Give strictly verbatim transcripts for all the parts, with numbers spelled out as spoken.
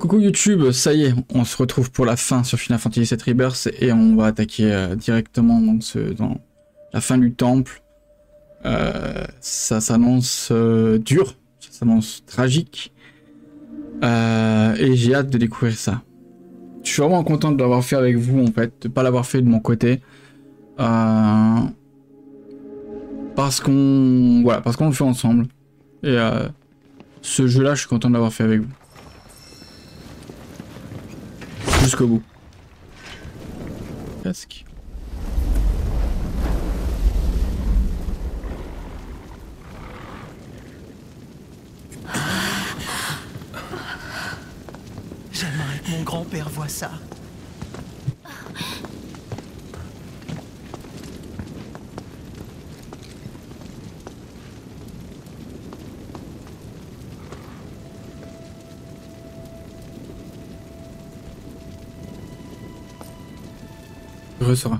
Coucou YouTube, ça y est, on se retrouve pour la fin sur Final Fantasy sept Rebirth et on va attaquer euh, directement dans, ce, dans la fin du temple. Euh, ça s'annonce euh, dur, ça s'annonce tragique euh, et j'ai hâte de découvrir ça. Je suis vraiment content de l'avoir fait avec vous en fait, de pas l'avoir fait de mon côté. Euh, parce qu'on voilà, parce qu'on le fait ensemble. Et euh, ce jeu-là, je suis content de l'avoir fait avec vous. Jusqu'au bout. Casque. J'aimerais que mon grand-père voie ça. Heureux sera.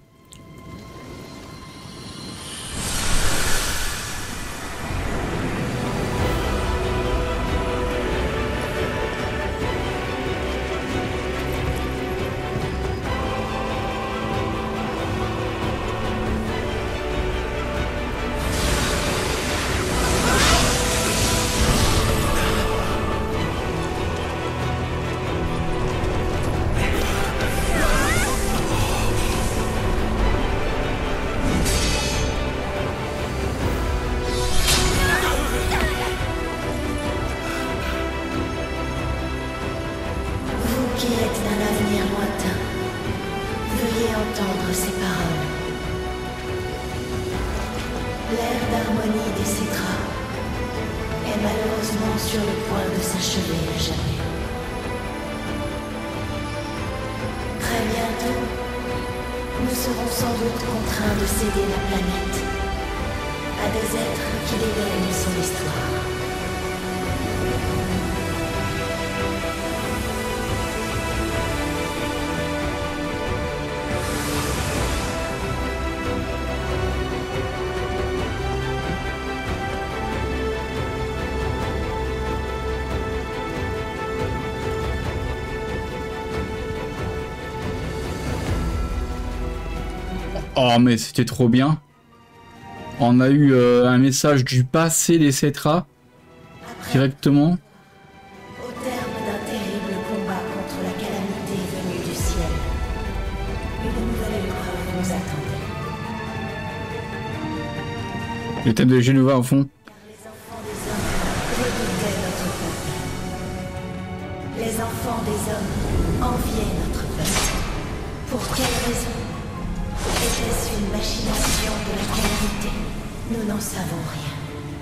Oh mais c'était trop bien. On a eu euh, un message du passé des Cetra directement. Au terme d'un terrible combat contre la calamité venue du ciel, une nouvelle épreuve nous attendait. Le thème de Genova au fond. Car les enfants des hommes redoutaient notre peuple. Les enfants des hommes enviaient notre peuple. Pour quelle raison? Était-ce une machination de la calamité? Nous n'en savons rien.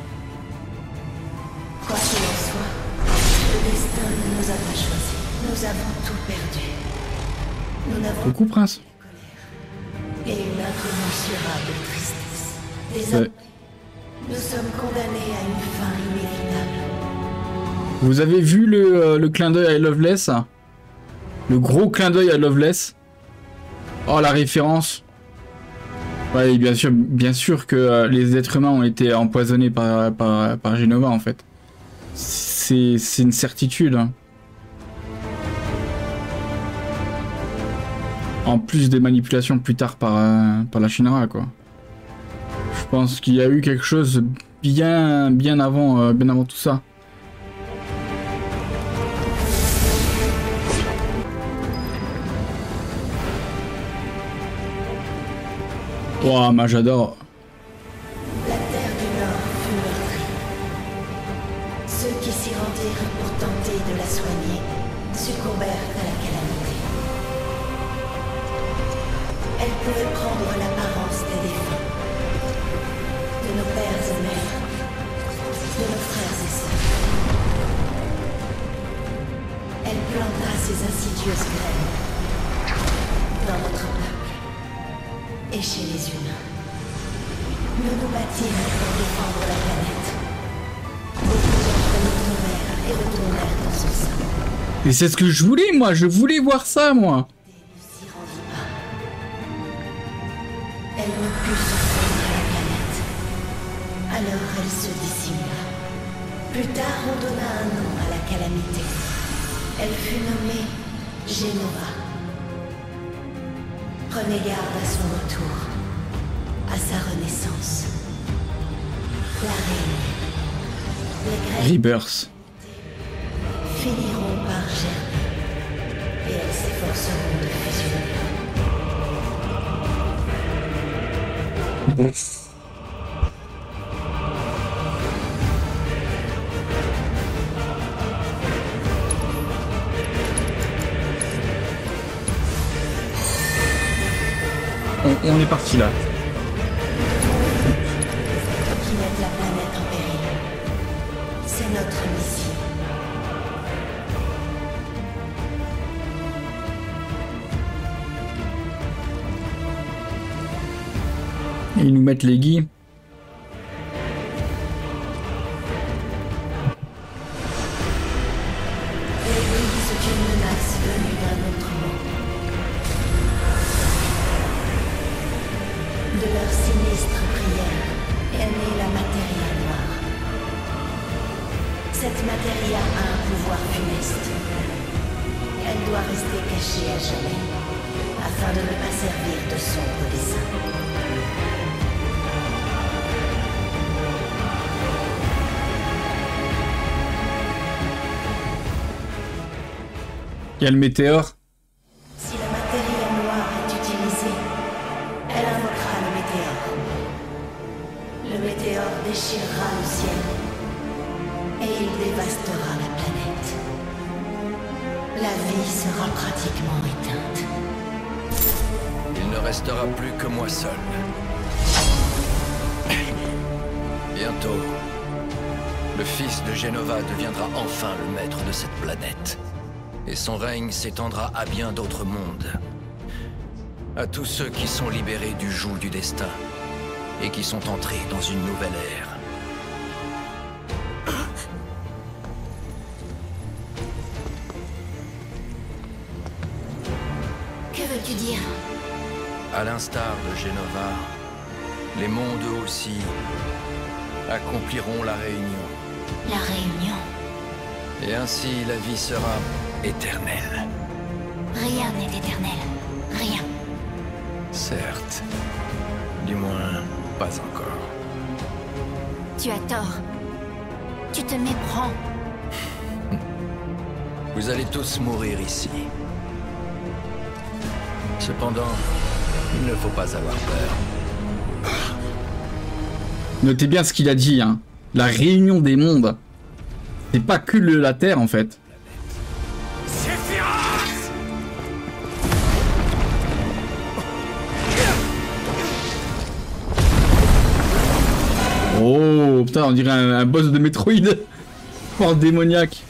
Quoi qu'il en soit, le destin ne nous a pas choisis. Nous avons tout perdu. Nous n'avons Coucou Prince. et une incommensurable tristesse. Désormais, Ouais. nous sommes condamnés à une fin inévitable. Vous avez vu le, euh, le clin d'œil à Loveless? Le gros clin d'œil à Loveless? Oh la référence. Ouais, bien sûr, bien sûr que euh, les êtres humains ont été empoisonnés par, par, par Genova en fait. C'est c'est une certitude. Hein. En plus des manipulations plus tard par, euh, par la Shinra quoi. Je pense qu'il y a eu quelque chose bien bien avant, euh, bien avant tout ça. Oh, moi j'adore. La terre du Nord fut meurtrie. Ceux qui s'y rendirent pour tenter de la soigner succombèrent à la calamité. Elle pouvait prendre l'apparence des défunts, de nos pères et mères, de nos frères et sœurs. Elle planta ses insidieuses graines dans notre peuple et chez les humains. Nous nous battîmes pour défendre la planète. Beaucoup d'entre nous tombèrent et retournèrent dans son sein. Et c'est ce que je voulais moi, je voulais voir ça moi. Et ne s'y rendit pas. Elle ne put surprendre la planète. Alors elle se dissimula. Plus tard, on donna un nom à la calamité. Elle fut nommée Genova. Prenez garde à son retour, à sa renaissance. La reine, les Grecs Rebirth. finiront par germer, et elles s'efforceront de fusionner. On, on est parti là. Qui mettent la planète en péril. C'est notre mission. Et ils nous mettent les guis. L'église est une menace venue d'un autre monde. De leur sinistre prière est née la Matéria noire. Cette Matéria a un pouvoir funeste. Elle doit rester cachée à jamais, afin de ne pas servir de sombre dessein. Il y a le météore. Si la Matéria noire est utilisée, elle invoquera le météore. Le météore déchirera le ciel et il dévastera la planète. La vie sera pratiquement éteinte. Il ne restera plus que moi seul. Bientôt, le fils de Genova deviendra enfin le maître de cette planète. Et son règne s'étendra à bien d'autres mondes. À tous ceux qui sont libérés du joug du destin et qui sont entrés dans une nouvelle ère. Que veux-tu dire? À l'instar de Genova, les mondes aussi accompliront la réunion. La réunion. Et ainsi la vie sera éternelle. Rien n'est éternel. Rien. Certes. Du moins, pas encore. Tu as tort. Tu te méprends. Vous allez tous mourir ici. Cependant, il ne faut pas avoir peur. Notez bien ce qu'il a dit, hein. La réunion des mondes. C'est pas que le, la Terre en fait. Oh putain, on dirait un, un boss de Metroid. Oh, démoniaque.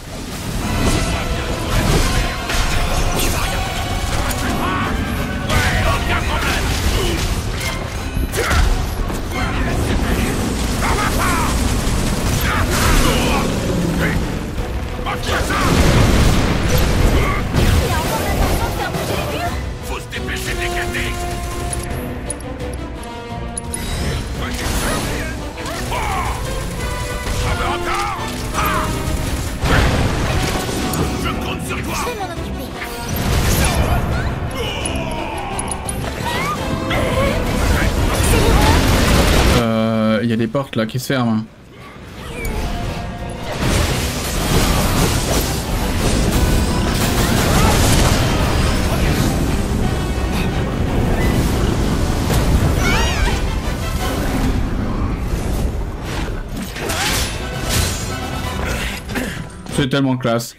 Il y a des portes là qui se ferment. C'est tellement classe.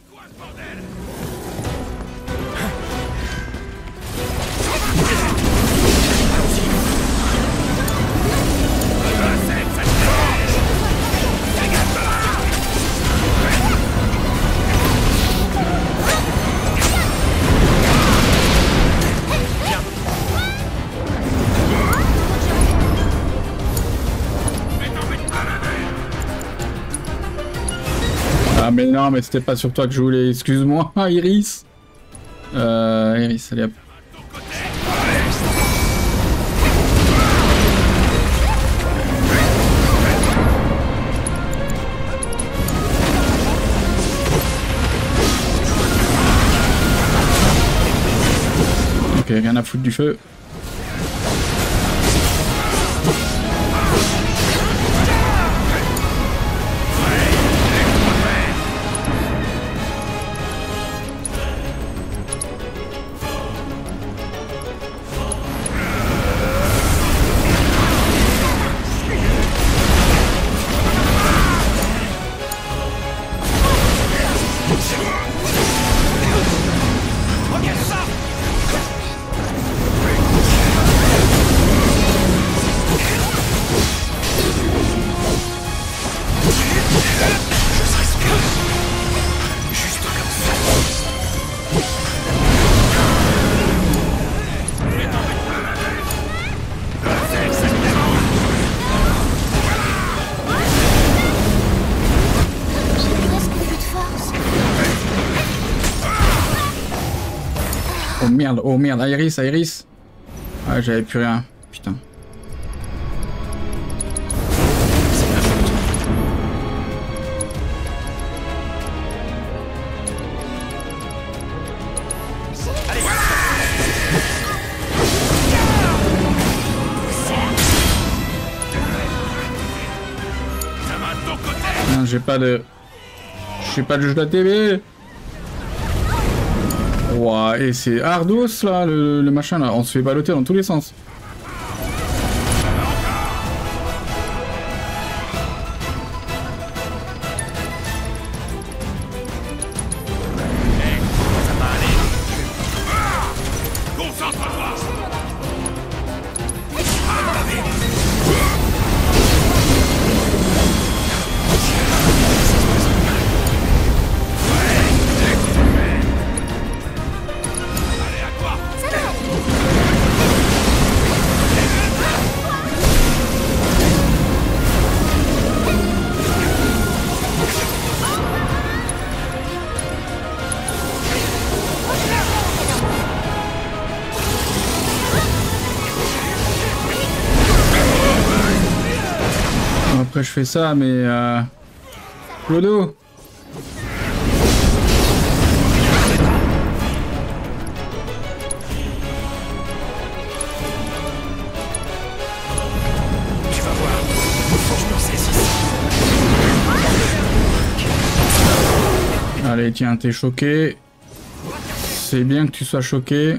Ah mais non, mais c'était pas sur toi que je voulais, excuse-moi, Iris. Euh, Iris, allez hop. Ok, rien à foutre du feu. Oh merde, oh merde, Iris, Iris. Ah, j'avais plus rien. Putain. Non, j'ai pas de... J'ai pas de jeu de la T V. Ouah, et c'est Ardos là, le, le machin là, on se fait balloter dans tous les sens. Après je fais ça, mais euh... Clodo. Tu vas voir, faut que je me saisisse. Allez, tiens, t'es choqué. C'est bien que tu sois choqué.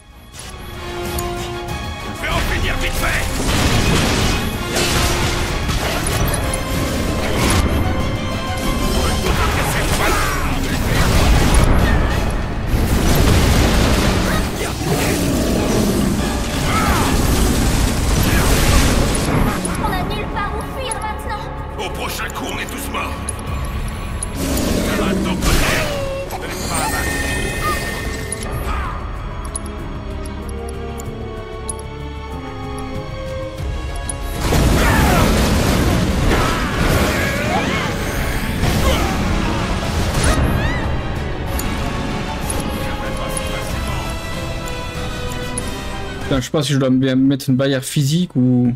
Je vais en finir vite fait. Putain, je sais pas si je dois me mettre une barrière physique ou...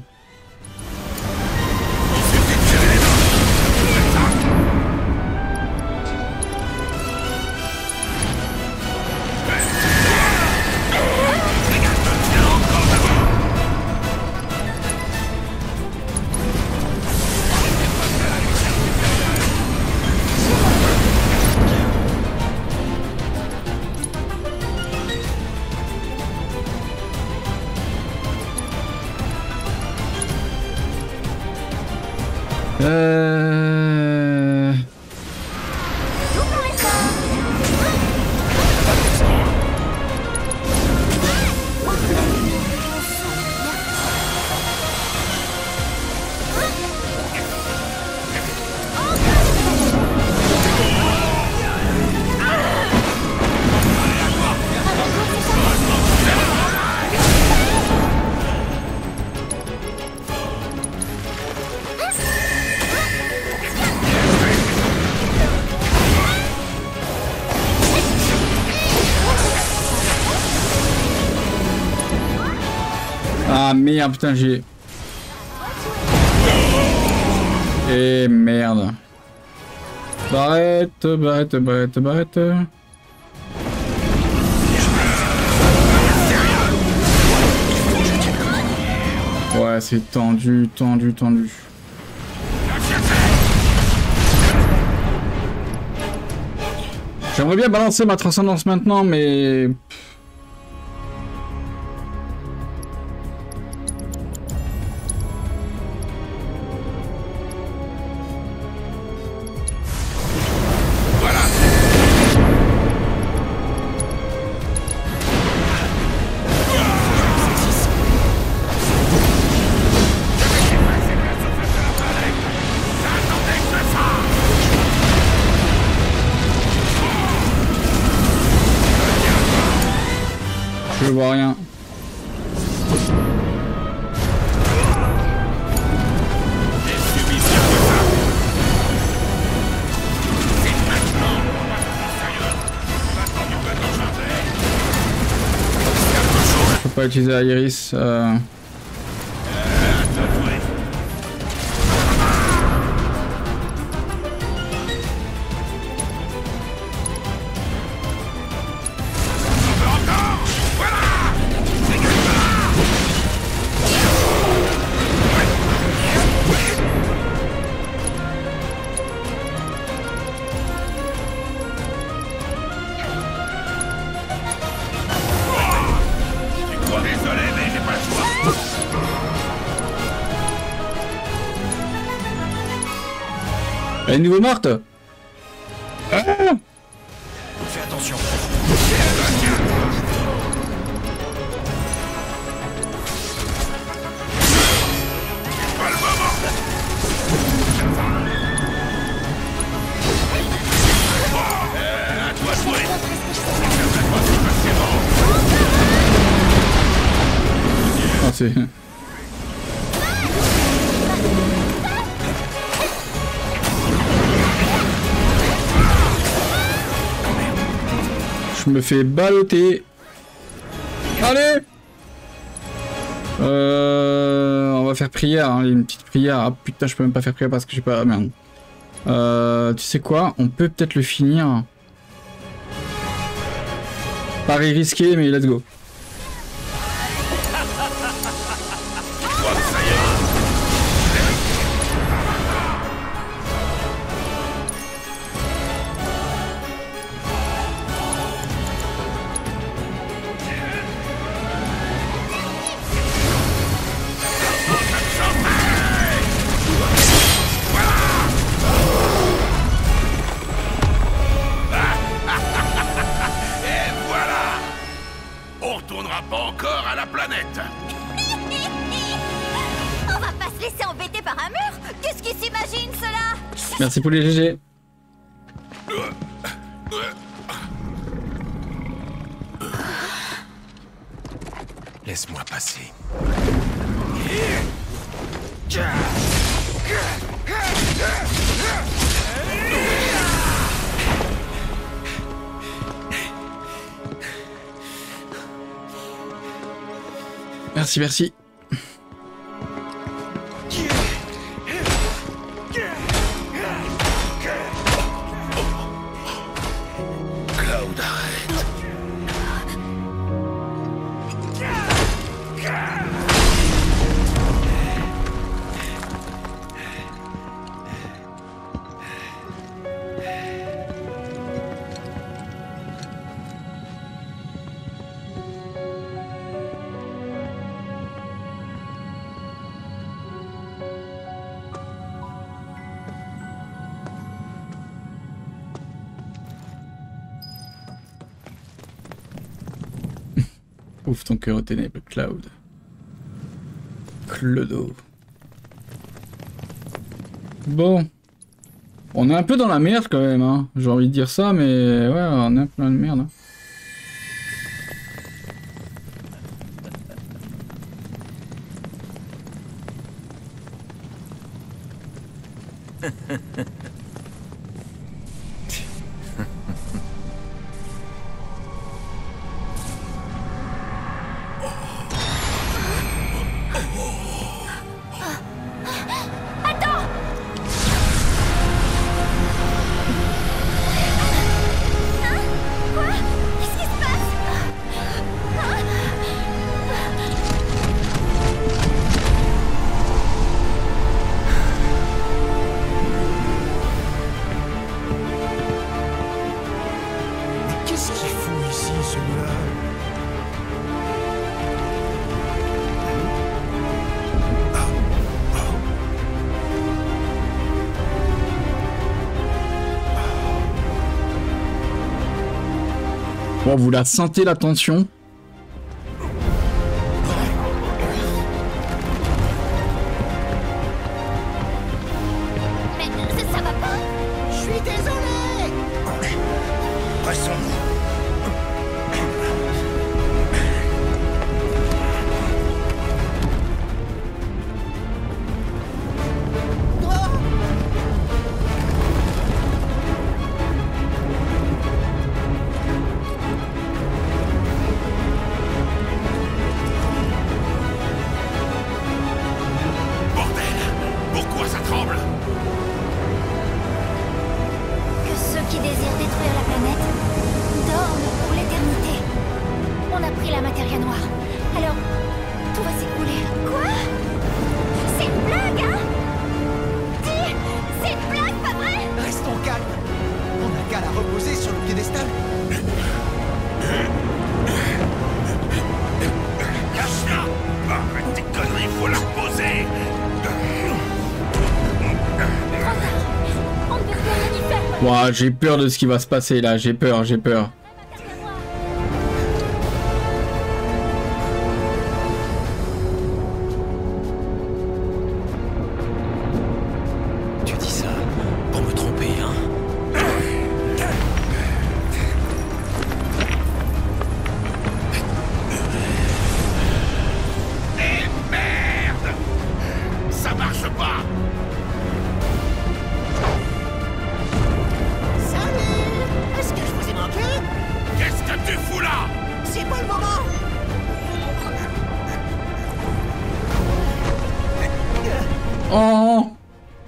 Euh... Ah merde, putain, j'ai... Et merde. Barrette, barrette, barrette, barrette. Ouais, c'est tendu, tendu, tendu. J'aimerais bien balancer ma transcendance maintenant, mais... Je vois rien. Je peux pas utiliser Iris. Euh... Elle est nouveau morte. Ah, Fais attention. Pas le moment. Euh, à toi de jouer. ah c'est... Je me fais balloter. Allez. Euh, on va faire prière, hein, une petite prière. Ah putain, je peux même pas faire prière parce que j'ai pas... Merde. Euh, tu sais quoi? On peut peut-être le finir. Pari risqué, mais let's go. Merci pour les G G. Laisse-moi passer. Merci, merci. Ouvre ton cœur aux ténèbres, Cloud. Clodo. Bon. On est un peu dans la merde quand même, hein. J'ai envie de dire ça, mais ouais, on est un peu dans la merde. Hein. Qu'est-ce qu'il fout ici, celui-là? Bon, vous la sentez la tension? Mais ça, ça va pas. Je suis désolé. Passons-nous. Ouah, j'ai peur de ce qui va se passer là, j'ai peur, j'ai peur. Tu dis ça pour me tromper, hein? Eh merde! Ça marche pas! Est-ce que je vous ai manqué? Qu'est-ce que tu fous là? C'est pas le moment. Oh!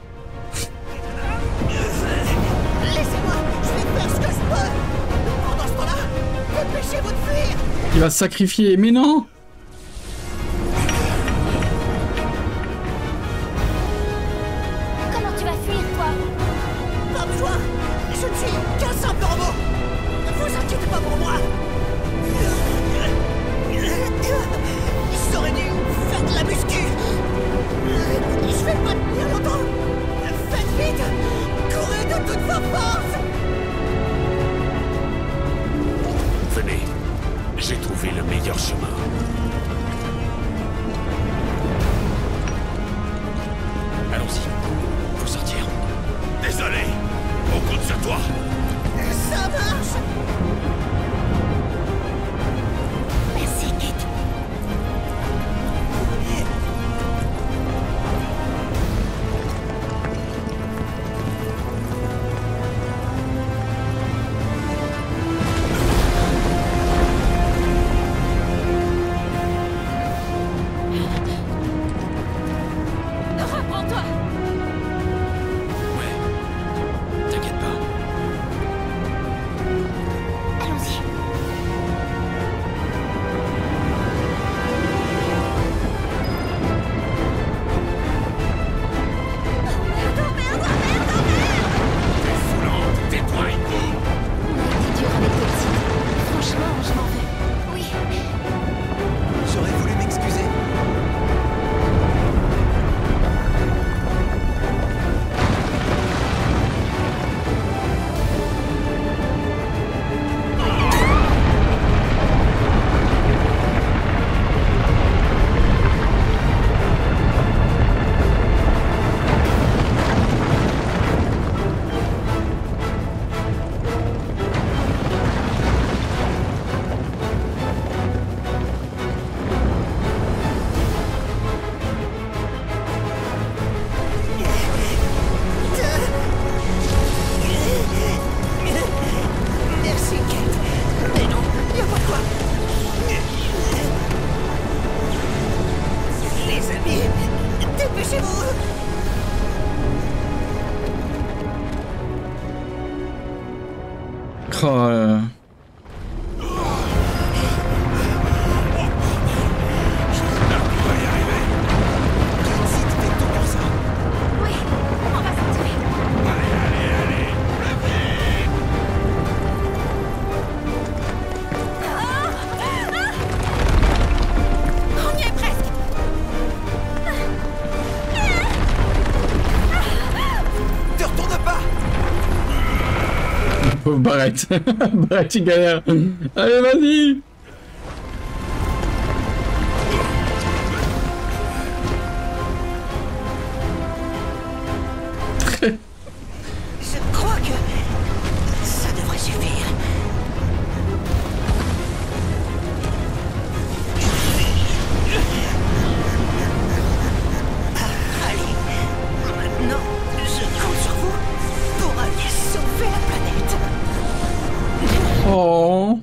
Laissez-moi, je vais faire ce que je peux. Pendant ce temps-là, dépêchez-vous de fuir. Il va se sacrifier, mais non! Comment tu vas fuir, toi? Pas besoin. Je ne suis qu'un simple robot. Ne vous inquiétez pas pour moi. J'aurais dû faire de la muscu. Je vais pas tenir longtemps. Faites vite. Courez de toutes vos forces. Venez, j'ai trouvé le meilleur chemin. Allons-y. Faut sortir. Désolé, on compte sur toi. Ça marche. Merci, Kate. Reprends-toi. Ouais. T'inquiète pas. Allons-y. Merde, merde, merde, merde. T'es foulante, tais-toi, Ico. On a été dur avec le petit. Franchement, je m'en vais. Oui. J'aurais voulu m'excuser. Merci, Kate. Mais non, y a pas de quoi. Les amis, dépêchez-vous. Oh, euh... Si tu fais tout pour ça. Oui, on va s'en tirer. Allez, allez, allez, plus vite. pauvre Barrett. Barrett, il galère. Allez, vas-y. Je crois que ça devrait suffire. Ah, allez, maintenant, je compte sur vous pour aller sauver la planète. Oh.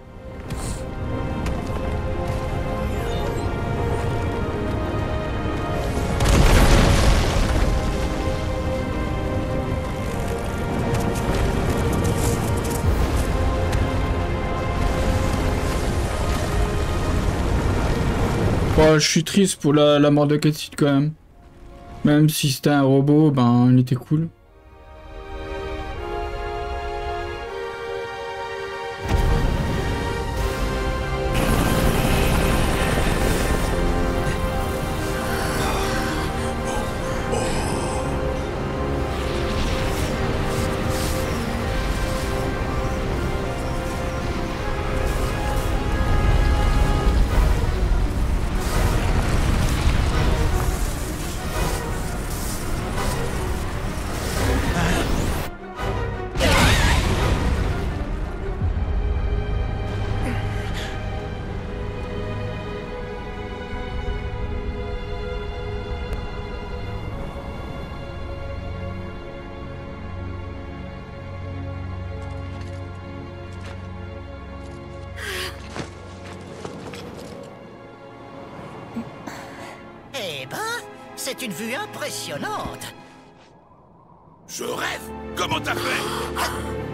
Oh, je suis triste pour la, la mort de Cassid quand même. Même si c'était un robot, ben il était cool. Eh ben, c'est une vue impressionnante. Je rêve. Comment t'as fait?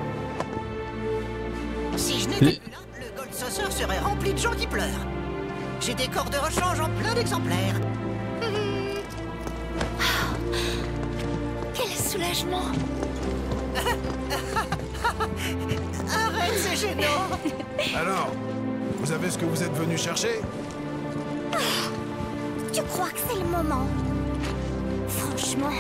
Si je n'étais plus là, le Gold Saucer serait rempli de gens qui pleurent. J'ai des corps de rechange en plein d'exemplaires. Quel soulagement! Arrête, c'est gênant. Alors, vous avez ce que vous êtes venu chercher? Tu crois que c'est le moment? Franchement...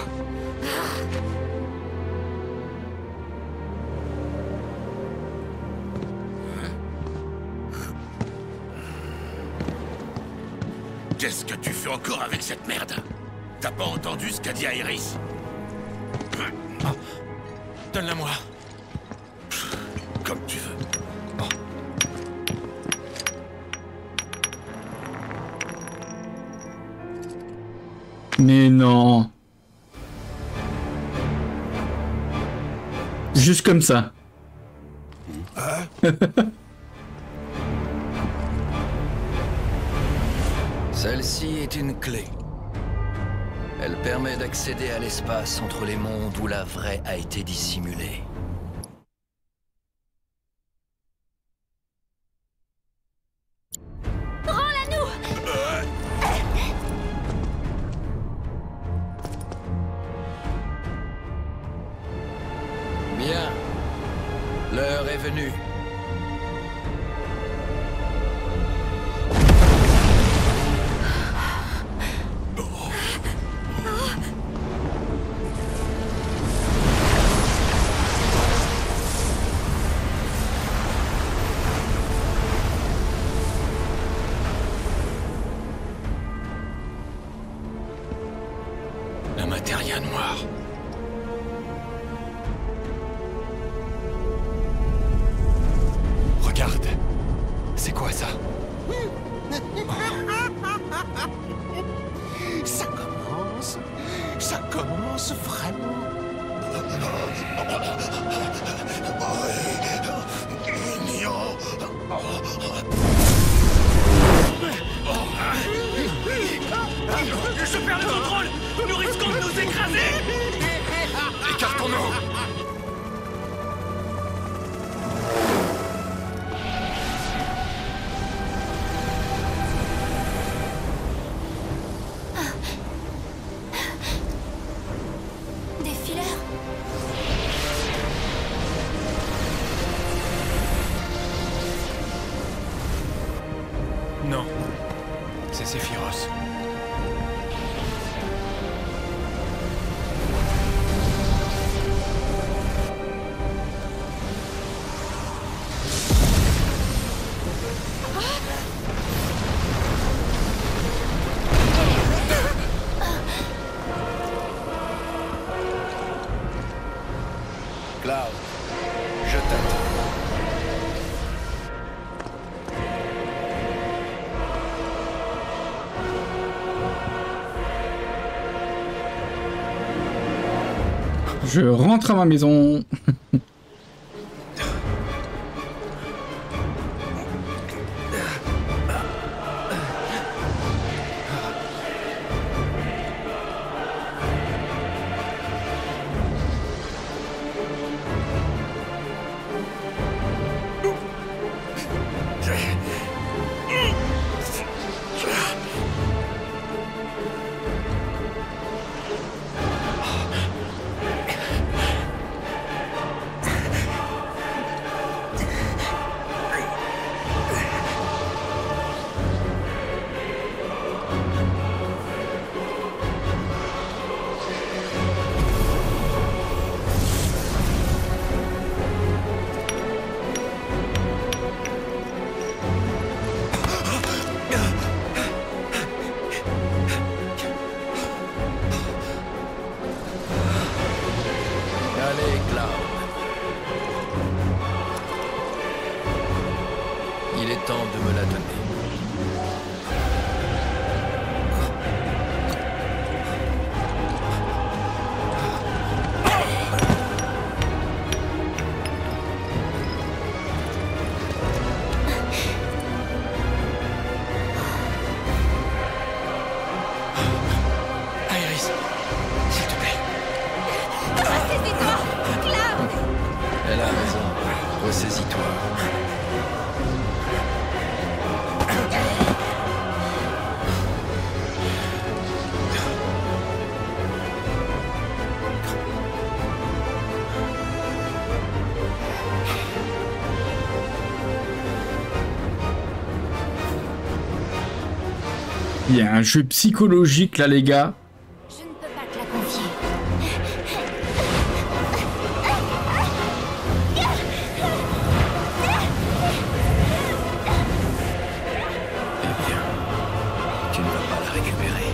Qu'est-ce que tu fais encore avec cette merde? T'as pas entendu ce qu'a dit Iris? Oh. Donne-la moi. Comme tu veux. Mais non. Juste comme ça. Celle-ci est une clé. Elle permet d'accéder à l'espace entre les mondes où la vraie a été dissimulée. Bien. L'heure est venue. La Matéria noire. Regarde. C'est quoi ça? Ça commence. Ça commence vraiment. Je perds le contrôle. Nous risquons de nous écraser. Écartons-nous. Des fileurs? Non. C'est Sephiroth. Je rentre à ma maison. Il y a un jeu psychologique là, les gars. Je ne peux pas te la confier. Eh bien, tu ne vas pas la récupérer.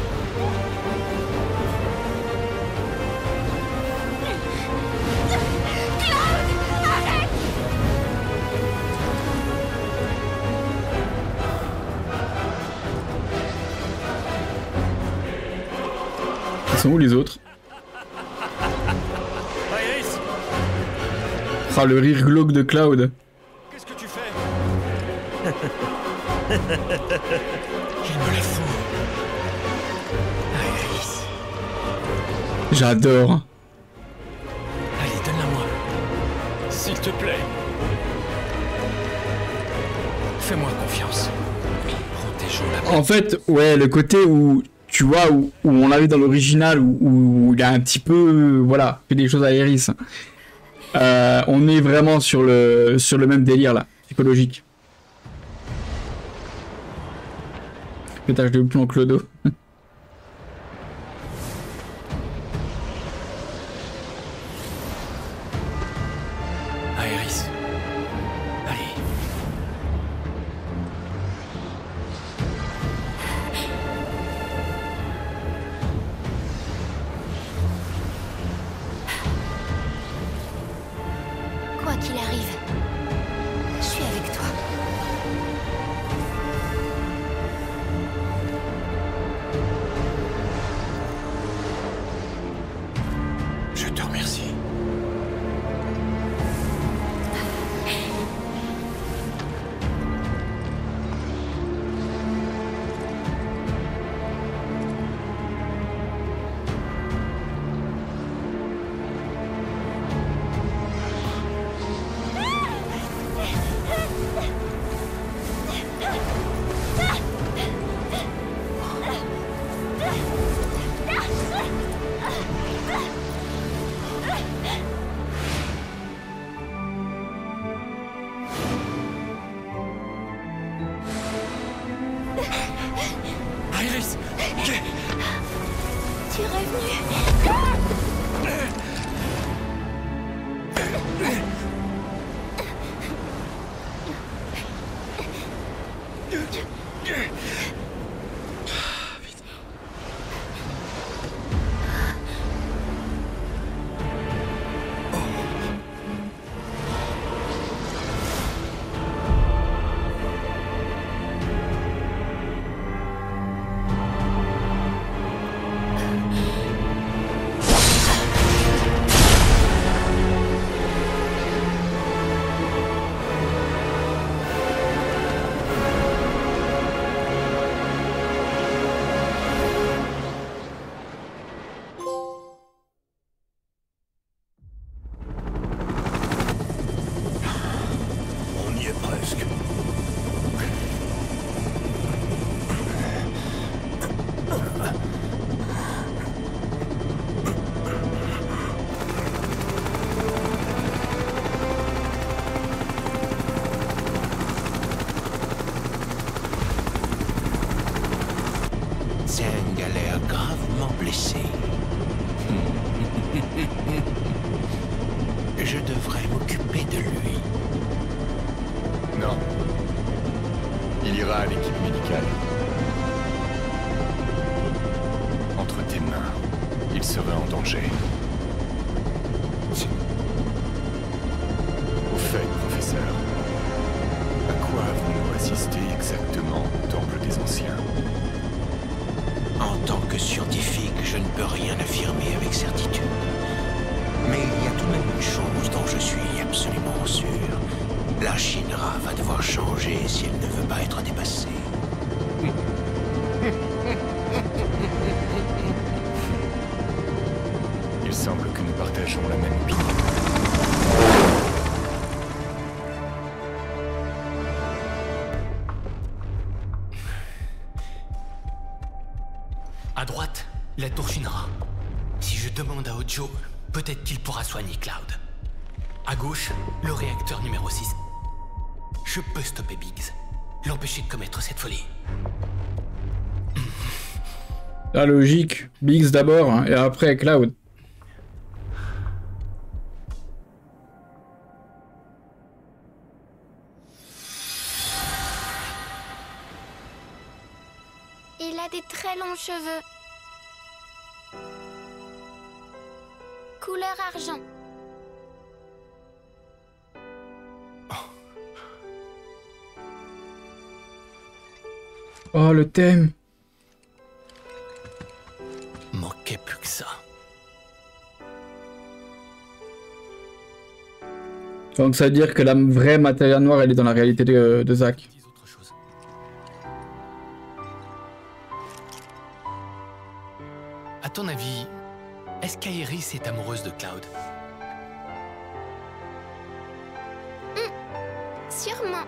Ils sont où les autres? Iris, Ah, le rire glauque de Cloud. qu'est-ce que tu fais? Il me la faut. Iris. J'adore. Allez, donne-la-moi. S'il te plaît. Fais-moi confiance. Protégeons-la. En fait, ouais, le côté où, tu vois, où, où on l'avait dans l'original, où, où il a un petit peu, euh, voilà, fait des choses à Iris. Euh, on est vraiment sur le, sur le même délire, là, psychologique. Pétage de plomb Clodo. Iris. Allez. Quoi qu'il arrive, je suis avec toi. Je te remercie. Iris. Tu es revenu. brusque. Zeng a l'air gravement blessé. Je devrais m'occuper de lui. Non. Il ira à l'équipe médicale. Entre tes mains, il serait en danger. Au fait, professeur, à quoi avons-nous assisté exactement au Temple des Anciens? En tant que scientifique, je ne peux rien affirmer avec certitude. Mais il y a tout de même une chose dont je suis absolument sûr. La Shinra va devoir changer si elle ne veut pas être dépassée. Il semble que nous partageons la même opinion. À droite, la tour Shinra. Si je demande à Hojo, peut-être qu'il pourra soigner Cloud. À gauche, le réacteur numéro six. Je peux stopper Biggs, l'empêcher de commettre cette folie. La logique, Biggs d'abord, hein, et après Cloud. Il a des très longs cheveux. Couleur argent. Oh, le thème. Manquait plus que ça. Donc ça veut dire que la vraie matière noire, elle est dans la réalité de, de Zack. À ton avis, est-ce qu'Aerys est amoureuse de Cloud? Mmh, sûrement.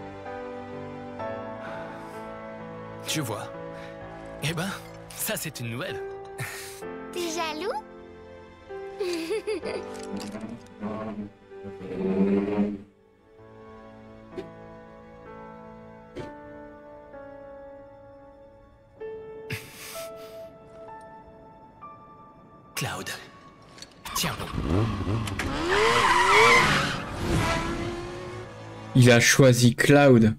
Je vois. Eh ben, ça c'est une nouvelle. T'es jaloux? Cloud. Tiens bon. Il a choisi Cloud.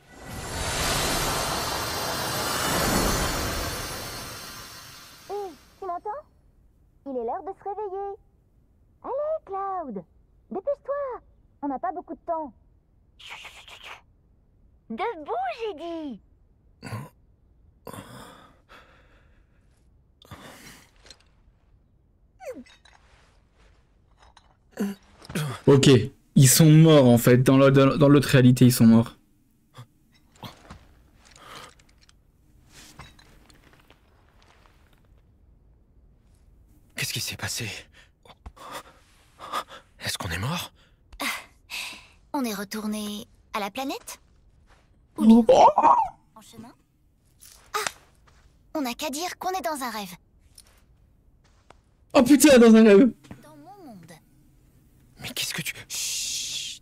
Tu m'entends? Il est l'heure de se réveiller. Allez, Cloud, dépêche-toi. On n'a pas beaucoup de temps. Debout, j'ai dit. Ok, ils sont morts en fait. Dans l'autre dans l'autre réalité, ils sont morts. Qu'est-ce qui s'est passé? Est-ce qu'on est mort? Ah, on est retourné à la planète? Ou bien en chemin? Ah, on n'a qu'à dire qu'on est dans un rêve. Oh putain, dans un rêve. Dans mon monde. Mais qu'est-ce que tu... Chut.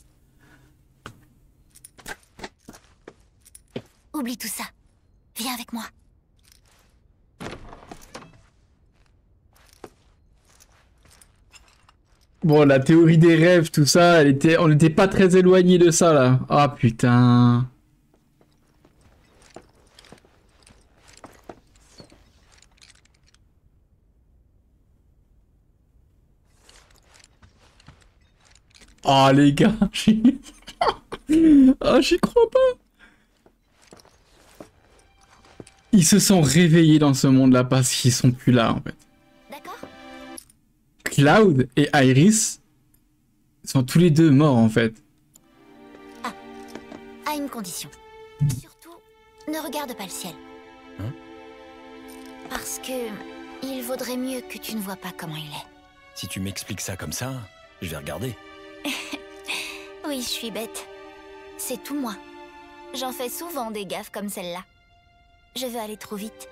Oublie tout ça. Viens avec moi. Bon, la théorie des rêves, tout ça, elle était, on n'était pas très éloigné de ça là. Ah putain. Oh les gars, j'y oh, j'y crois pas. Ils se sont réveillés dans ce monde-là parce qu'ils sont plus là en fait. D'accord. Cloud et Aerys sont tous les deux morts en fait. Ah, à une condition. Surtout, ne regarde pas le ciel. Hein? Parce que il vaudrait mieux que tu ne vois pas comment il est. Si tu m'expliques ça comme ça, je vais regarder. Oui, je suis bête. C'est tout moi. J'en fais souvent des gaffes comme celle-là. Je veux aller trop vite.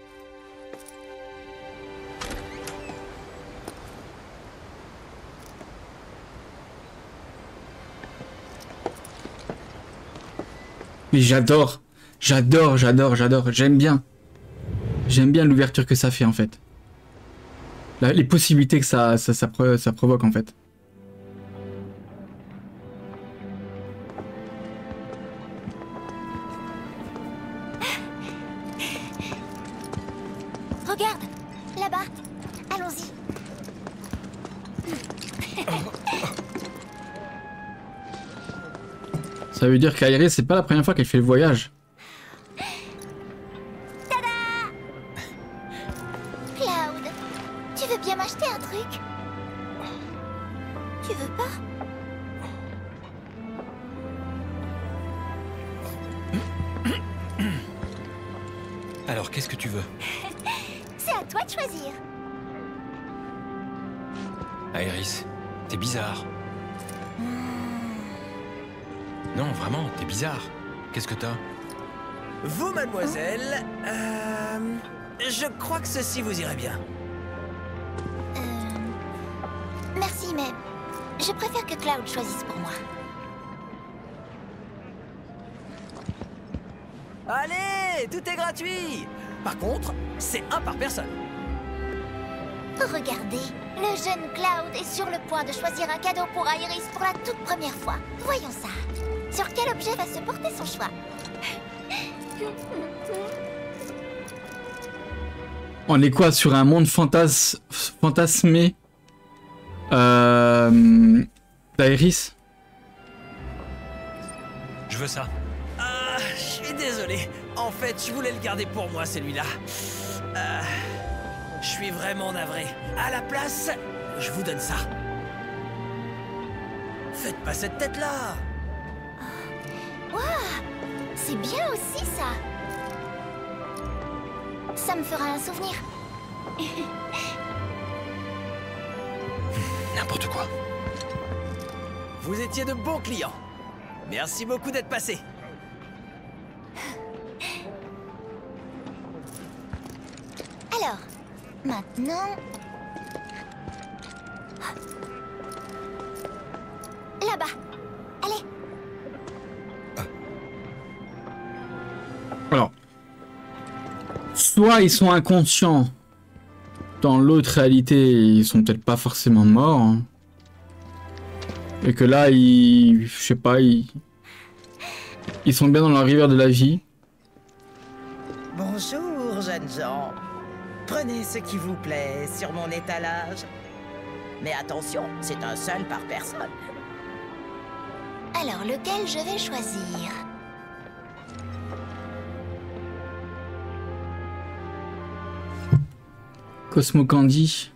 Mais j'adore, j'adore, j'adore, j'adore, j'aime bien. J'aime bien l'ouverture que ça fait en fait. La, les possibilités que ça, ça, ça, ça provoque en fait. Regarde, là-bas. Allons-y. Ça veut dire qu'Aéris, c'est pas la première fois qu'elle fait le voyage. Tada! Cloud, tu veux bien m'acheter un truc? Tu veux pas? Alors, qu'est-ce que tu veux? C'est à toi de choisir. Aéris, t'es bizarre. Non, vraiment, t'es bizarre. Qu'est-ce que t'as? Vous, mademoiselle, euh, je crois que ceci vous irait bien. Euh... Merci, mais je préfère que Cloud choisisse pour moi. Allez, tout est gratuit. Par contre, c'est un par personne. Regardez, le jeune Cloud est sur le point de choisir un cadeau pour Aéris pour la toute première fois. Voyons ça. Sur quel objet va se porter son choix? On est quoi sur un monde fantas fantasmé euh, d'Aéris? Je veux ça. Ah, je suis désolé. En fait, je voulais le garder pour moi, celui-là. Euh, je suis vraiment navré. À la place, je vous donne ça. Faites pas cette tête-là. Waouh, c'est bien aussi ça. Ça me fera un souvenir. N'importe quoi. Vous étiez de bons clients. Merci beaucoup d'être passé. Alors, maintenant... Là-bas. Allez. Alors, soit ils sont inconscients, dans l'autre réalité, ils sont peut-être pas forcément morts, hein. Et que là, ils, je sais pas, ils, ils sont bien dans la rivière de la vie. Bonjour, jeunes gens. Prenez ce qui vous plaît sur mon étalage. Mais attention, c'est un seul par personne. Alors, lequel je vais choisir? Cosmo Candy.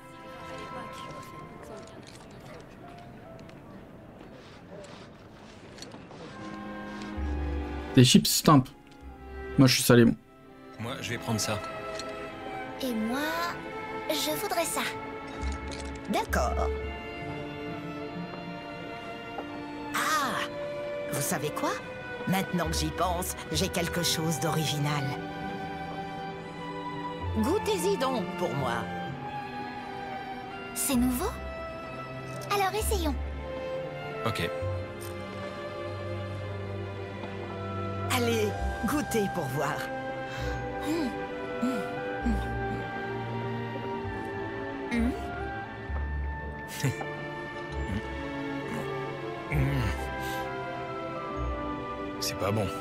Des chips stamp. Moi je suis salé bon. Moi je vais prendre ça. Et moi, je voudrais ça. D'accord. Ah, vous savez quoi? Maintenant que j'y pense, j'ai quelque chose d'original. Goûtez-y donc pour moi. C'est nouveau? Alors essayons. Ok. Allez, goûtez pour voir. Mmh. Mmh. Mmh. C'est pas bon.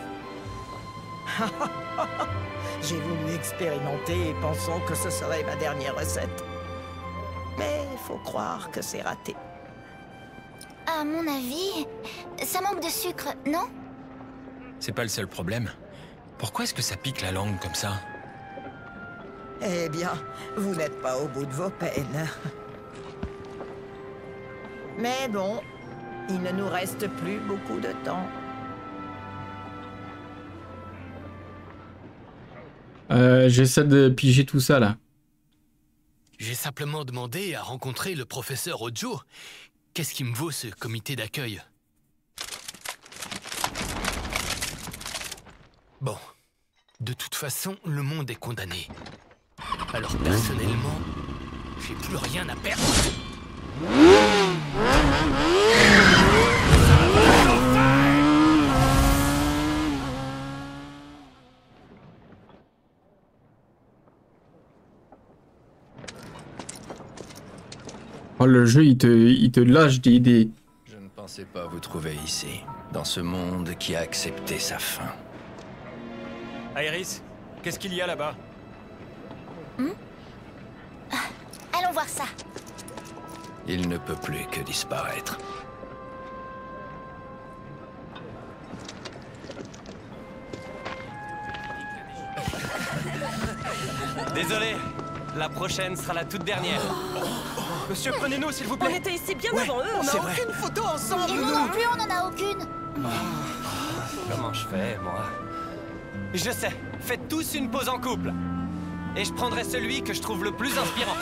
J'ai voulu expérimenter, pensant que ce serait ma dernière recette. Mais il faut croire que c'est raté. À mon avis, ça manque de sucre, non? C'est pas le seul problème. Pourquoi est-ce que ça pique la langue comme ça? Eh bien, vous n'êtes pas au bout de vos peines. Mais bon, il ne nous reste plus beaucoup de temps. Euh, J'essaie de piger tout ça là. J'ai simplement demandé à rencontrer le professeur Ojo. Qu'est-ce qui me vaut ce comité d'accueil? Bon. De toute façon, le monde est condamné. Alors personnellement, j'ai plus rien à perdre. Oh, le jeu, il te, il te lâche des idées. Je ne pensais pas vous trouver ici, dans ce monde qui a accepté sa fin. Iris, qu'est-ce qu'il y a là-bas? Hmm ah, allons voir ça. Il ne peut plus que disparaître. Désolé, la prochaine sera la toute dernière. Monsieur, prenez-nous s'il vous plaît. On était ici bien ouais, avant eux, on c'est n'a vrai. aucune photo ensemble. Et nous non plus, on n'en a aucune. Comment je fais, moi? Je sais, faites tous une pause en couple. Et je prendrai celui que je trouve le plus inspirant.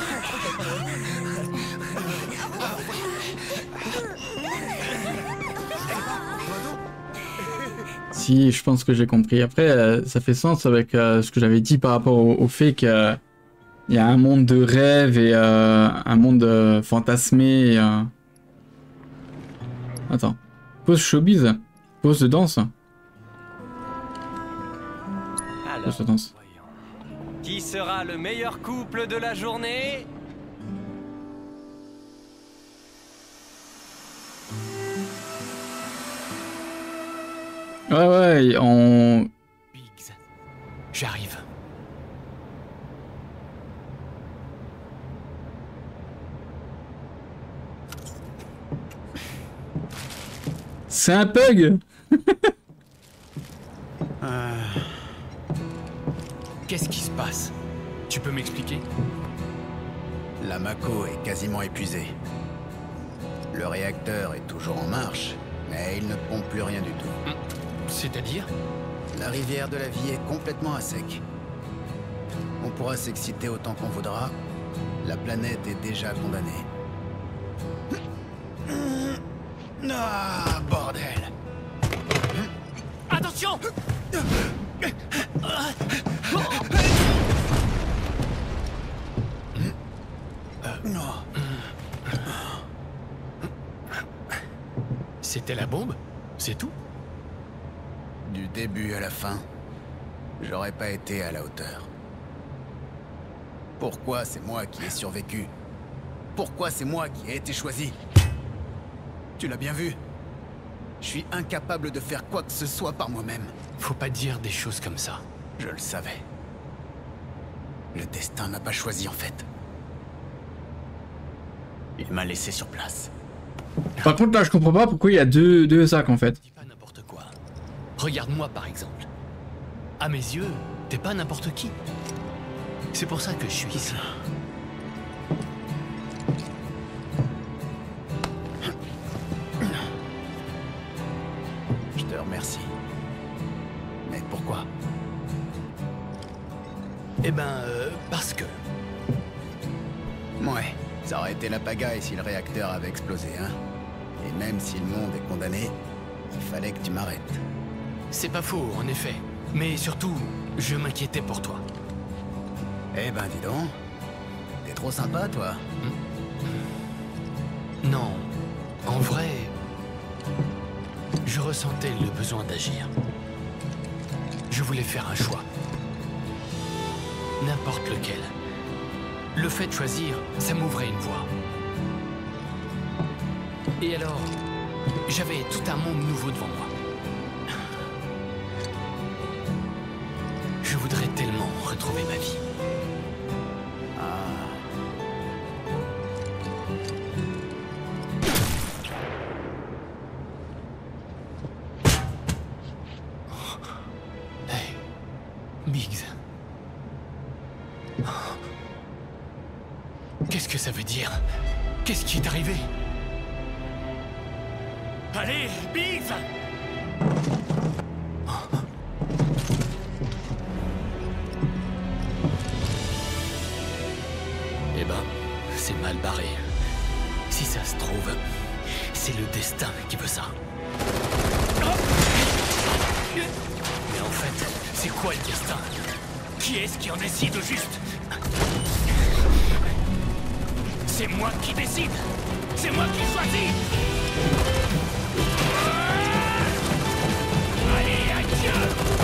Si, je pense que j'ai compris. Après, euh, ça fait sens avec euh, ce que j'avais dit par rapport au, au fait qu'il euh, y a un monde de rêve et euh, un monde euh, fantasmé. Et, euh... Attends. Pause showbiz. Pause de danse. Alors, Pause de danse. voyons. Qui sera le meilleur couple de la journée? Ouais, ouais, on... Biggs, j'arrive. C'est un pug. euh... Qu'est-ce qui se passe? Tu peux m'expliquer? La Mako est quasiment épuisée. Le réacteur est toujours en marche, mais il ne pompe plus rien du tout. C'est-à-dire? La rivière de la vie est complètement à sec. On pourra s'exciter autant qu'on voudra. La planète est déjà condamnée. Ah, bordel! Attention! C'était la bombe? C'est tout? Du début à la fin, j'aurais pas été à la hauteur. Pourquoi c'est moi qui ai survécu? Pourquoi c'est moi qui ai été choisi? Tu l'as bien vu? Je suis incapable de faire quoi que ce soit par moi-même. Faut pas dire des choses comme ça. Je le savais. Le destin m'a pas choisi en fait. Il m'a laissé sur place. Par contre, là, je comprends pas pourquoi il y a deux, deux sacs en fait. Dis pas n'importe quoi. Regarde-moi par exemple. À mes yeux, t'es pas n'importe qui. C'est pour ça que je suis ici. Je te remercie. Mais pourquoi? Eh ben, euh, parce que... Ouais, ça aurait été la pagaille si le réacteur avait explosé, hein. Et même si le monde est condamné, il fallait que tu m'arrêtes. C'est pas faux, en effet. Mais surtout, je m'inquiétais pour toi. Eh ben, dis donc. T'es trop sympa, toi. Non. En vrai... Je ressentais le besoin d'agir. Je voulais faire un choix. N'importe lequel. Le fait de choisir, ça m'ouvrait une voie. Et alors, j'avais tout un monde nouveau devant moi. Je voudrais tellement retrouver ma vie. Ah. Hey, Biggs. Qu'est-ce que ça veut dire? Qu'est-ce qui est arrivé? Allez, Biggs! Eh ben, c'est mal barré. Si ça se trouve, c'est le destin qui veut ça. Mais en fait, quoi le destin? Qui est-ce qui en décide au juste? C'est moi qui décide. C'est moi qui choisis. Allez, adieu.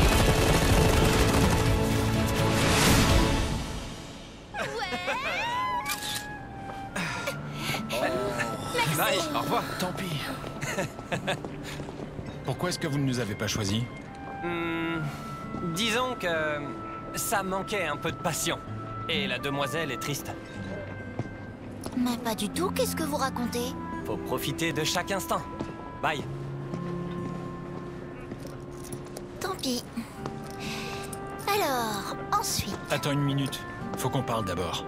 Bye, au revoir. Tant pis. Pourquoi est-ce que vous ne nous avez pas choisis? Hmm, disons que ça manquait un peu de passion. Et la demoiselle est triste. Mais pas du tout, qu'est-ce que vous racontez? Faut profiter de chaque instant. Bye. Tant pis. Alors, ensuite... Attends une minute. Faut qu'on parle d'abord.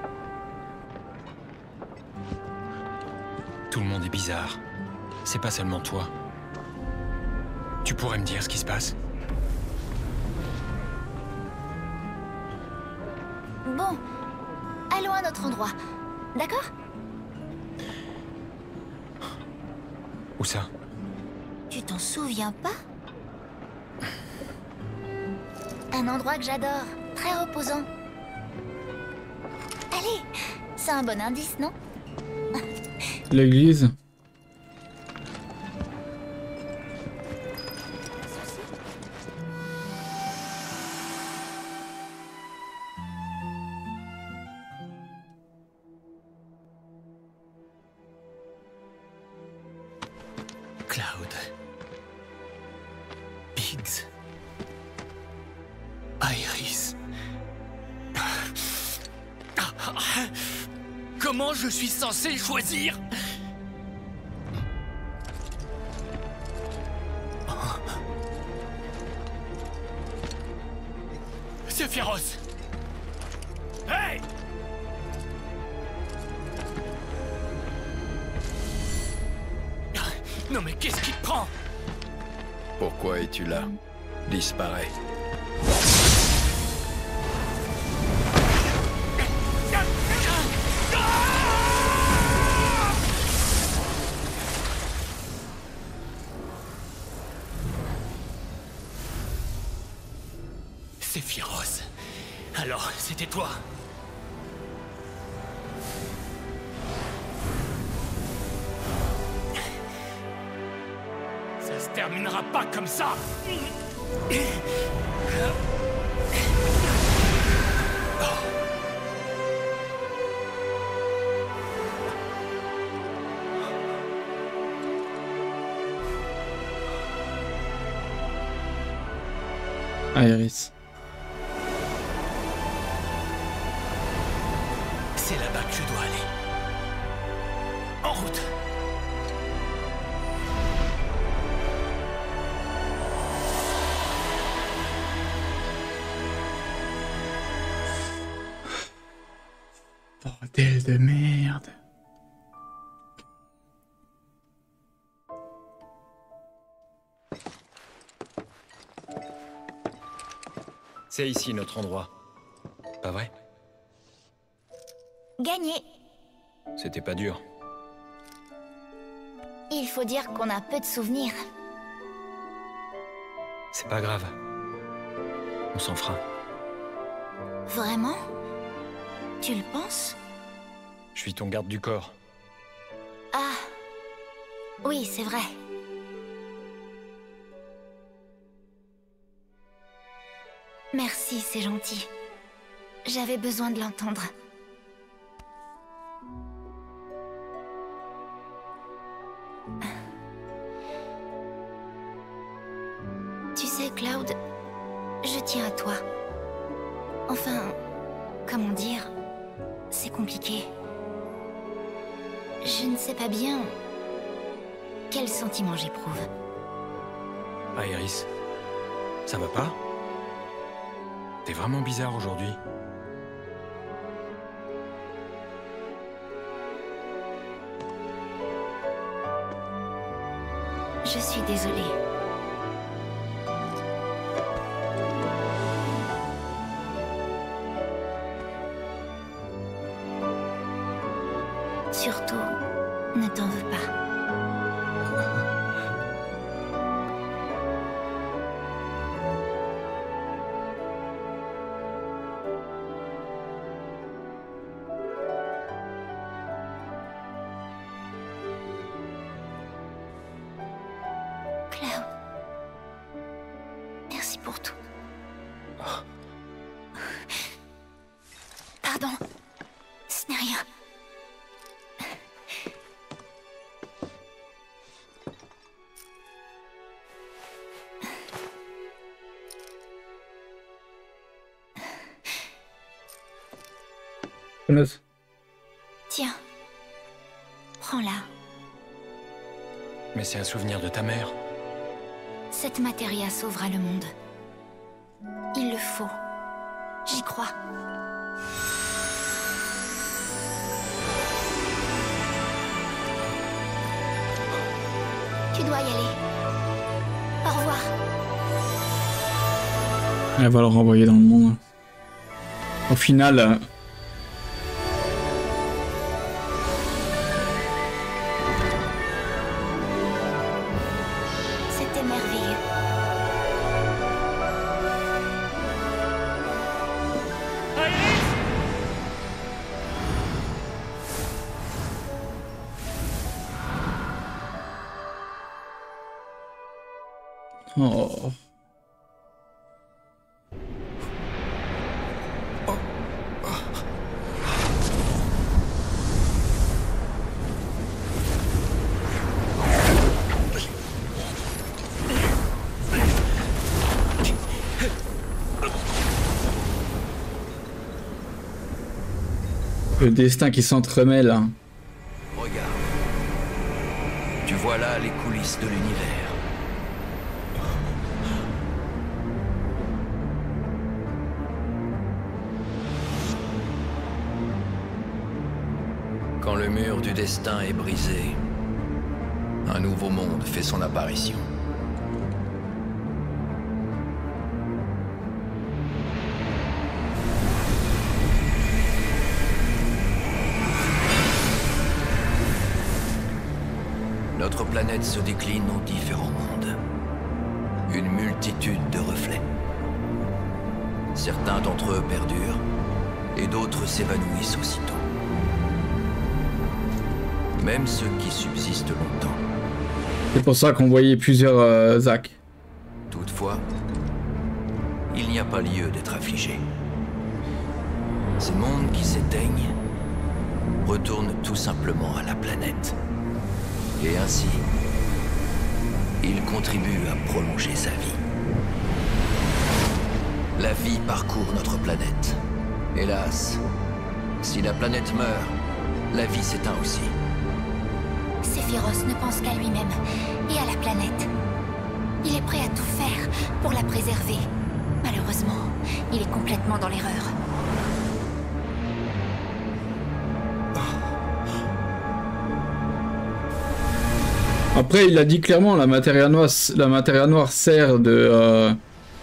Tout le monde est bizarre. C'est pas seulement toi. Tu pourrais me dire ce qui se passe? Bon, allons à notre endroit. D'accord? Où ça? Tu t'en souviens pas? Un endroit que j'adore, très reposant. Allez, c'est un bon indice, non? L'église. Cloud. Biggs. Iris. Comment je suis censé choisir? C'est féroce. Hey! Non mais qu'est-ce qui te prend? Pourquoi es-tu là? Disparais. C'est féroce. Alors, c'était toi. Ça se terminera pas comme ça. Iris. C'est là-bas que je dois aller. En route. Bordel de merde. C'est ici notre endroit. Pas vrai? Gagné. C'était pas dur. Il faut dire qu'on a peu de souvenirs. C'est pas grave. On s'en fera. Vraiment? Tu le penses? Je suis ton garde du corps. Ah. Oui, c'est vrai. Merci, c'est gentil. J'avais besoin de l'entendre. Tu sais, Cloud, je tiens à toi. Enfin, comment dire, c'est compliqué. Je ne sais pas bien quel sentiment j'éprouve. Ah, Iris, ça va pas? T'es vraiment bizarre aujourd'hui. Je suis désolée. Surtout, ne t'en veux pas. pour tout. Pardon. Ce n'est rien. Tiens. Prends-la. Mais c'est un souvenir de ta mère. Cette matéria sauvera le monde. Il le faut. J'y crois. Tu dois y aller. Au revoir. Elle va le renvoyer dans le monde. Au final... Euh... C'était merveilleux. Oh. Le destin qui s'entremêle. Regarde. Tu vois là les coulisses de l'univers. Quand le mur du destin est brisé, un nouveau monde fait son apparition. Notre planète se décline en différents mondes. Une multitude de reflets. Certains d'entre eux perdurent, et d'autres s'évanouissent aussitôt. Même ceux qui subsistent longtemps. C'est pour ça qu'on voyait plusieurs euh, Zack. Toutefois, il n'y a pas lieu d'être affligé. Ces mondes qui s'éteignent retournent tout simplement à la planète. Et ainsi, il contribue à prolonger sa vie. La vie parcourt notre planète. Hélas, si la planète meurt, la vie s'éteint aussi. Sephiroth ne pense qu'à lui-même et à la planète. Il est prêt à tout faire pour la préserver. Malheureusement, il est complètement dans l'erreur. Après, il a dit clairement, la matéria noire, la matéria noire sert de euh,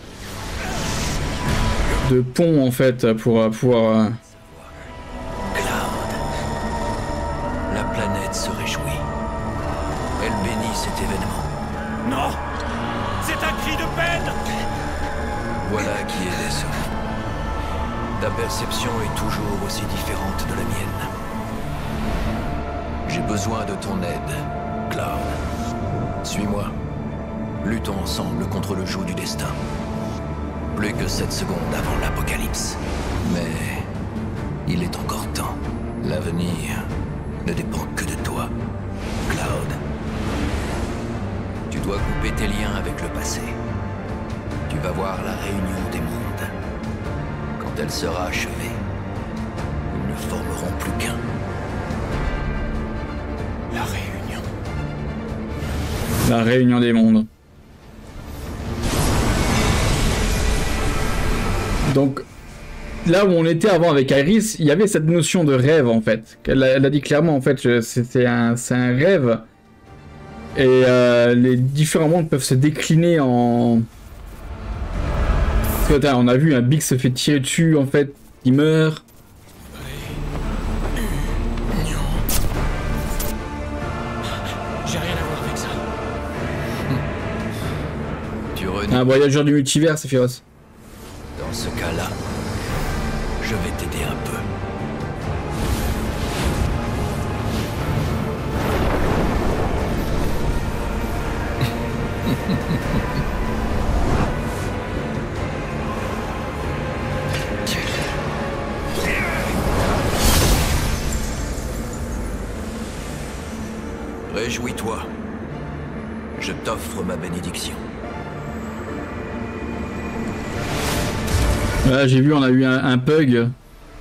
de pont en fait pour euh, pouvoir. Euh... Cloud, la planète se réjouit. Elle bénit cet événement. Non, c'est un cri de peine. Voilà qui est décevant. Ta perception est toujours aussi différente de la mienne. J'ai besoin de ton aide, Cloud. Suis-moi. Luttons ensemble contre le joug du destin. Plus que sept secondes avant l'apocalypse. Mais il est encore temps. L'avenir ne dépend que de toi, Cloud. Tu dois couper tes liens avec le passé. Tu vas voir la réunion des mondes. Quand elle sera achevée, ils ne formeront plus qu'un. La réunion. La réunion des mondes. Donc, là où on était avant avec Iris, il y avait cette notion de rêve en fait. Elle a, elle a dit clairement en fait, c'était un, c'est un rêve. Et euh, les différents mondes peuvent se décliner en... Parce que, attends, on a vu un Big se fait tirer dessus en fait, il meurt. J'ai rien à voir avec ça. Tu renies. Un voyageur du multivers, Sephiroth. Dans ce cas-là, je vais t'aider un peu. Réjouis-toi. Je t'offre ma bénédiction. Là, j'ai vu, on a eu un, un pug.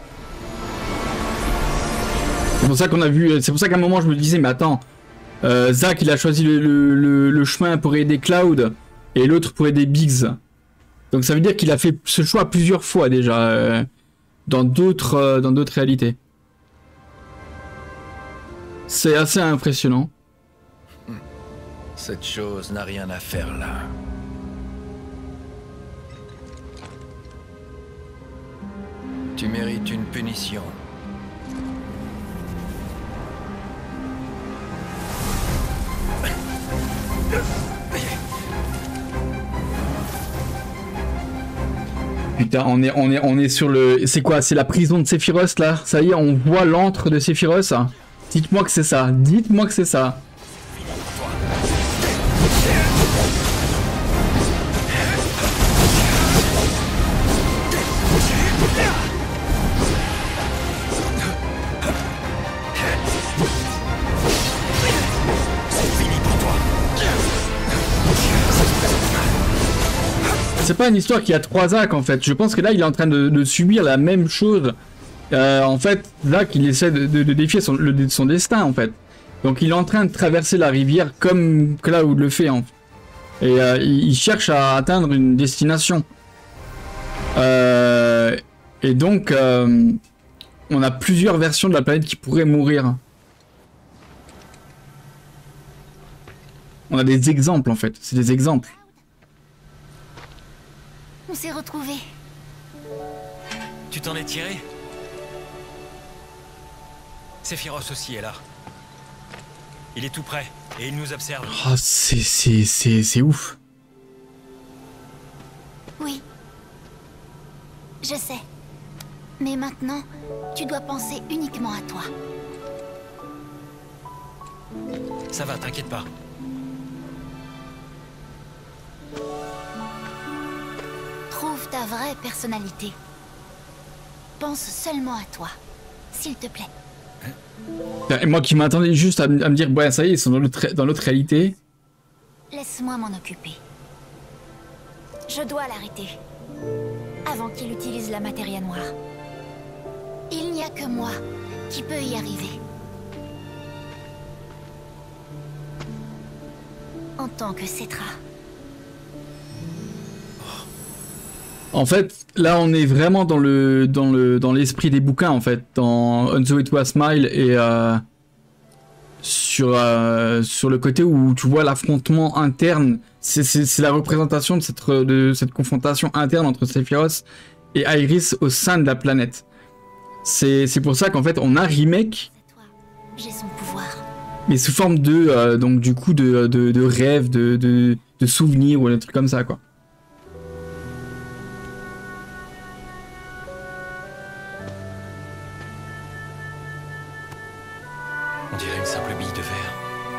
C'est pour ça qu'on a vu. C'est pour ça qu'à un moment, je me disais, mais attends, euh, Zack, il a choisi le, le, le, le chemin pour aider Cloud et l'autre pour aider Biggs. Donc ça veut dire qu'il a fait ce choix plusieurs fois déjà euh, dans d'autres euh, dans d'autres réalités. C'est assez impressionnant. Cette chose n'a rien à faire là. Tu mérites une punition. Putain, on est, on est, on est sur le... C'est quoi? C'est la prison de Sephiroth, là? Ça y est, on voit l'antre de Sephiroth? Dites-moi que c'est ça. Dites-moi que c'est ça. C'est pas une histoire qui a trois actes en fait. Je pense que là il est en train de, de subir la même chose. Euh, en fait, Zack il essaie de, de, de défier son, le, son destin en fait. Donc il est en train de traverser la rivière comme Cloud le fait en fait. Et euh, il, il cherche à atteindre une destination. Euh, et donc euh, on a plusieurs versions de la planète qui pourraient mourir. On a des exemples en fait. C'est des exemples. On s'est retrouvés. Tu t'en es tiré? Sephiroth aussi est là. Il est tout près et il nous observe. Oh, c'est c'est c'est c'est ouf. Oui. Je sais. Mais maintenant, tu dois penser uniquement à toi. Ça va, t'inquiète pas. Trouve ta vraie personnalité. Pense seulement à toi, s'il te plaît. Et moi qui m'attendais juste à, à me dire, ouais, ça y est, ils sont dans l'autre dans l'autre réalité. Laisse-moi m'en occuper. Je dois l'arrêter. Avant qu'il utilise la matéria noire. Il n'y a que moi qui peux y arriver. En tant que Cetra. En fait, là, on est vraiment dans le dans le dans l'esprit des bouquins en fait, dans On the Way to a Smile et euh, sur euh, sur le côté où tu vois l'affrontement interne. C'est c'est la représentation de cette de cette confrontation interne entre Sephiroth et Iris au sein de la planète. C'est c'est pour ça qu'en fait, on a remake. J'ai son pouvoir. Mais sous forme de euh, donc du coup de de, de rêve, de, de de souvenirs ou des trucs comme ça quoi. On dirait une simple bille de verre.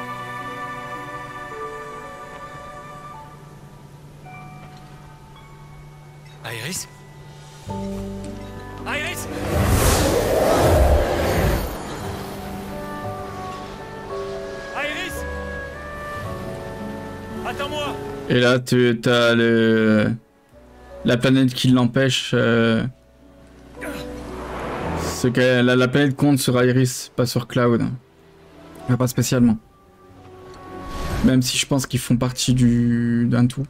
Iris? Iris? Iris? Attends-moi! Et là, tu as le la planète qui l'empêche. Euh... Ce que la, la planète compte sur Iris, pas sur Cloud. Enfin, pas spécialement. Même si je pense qu'ils font partie du d'un tout.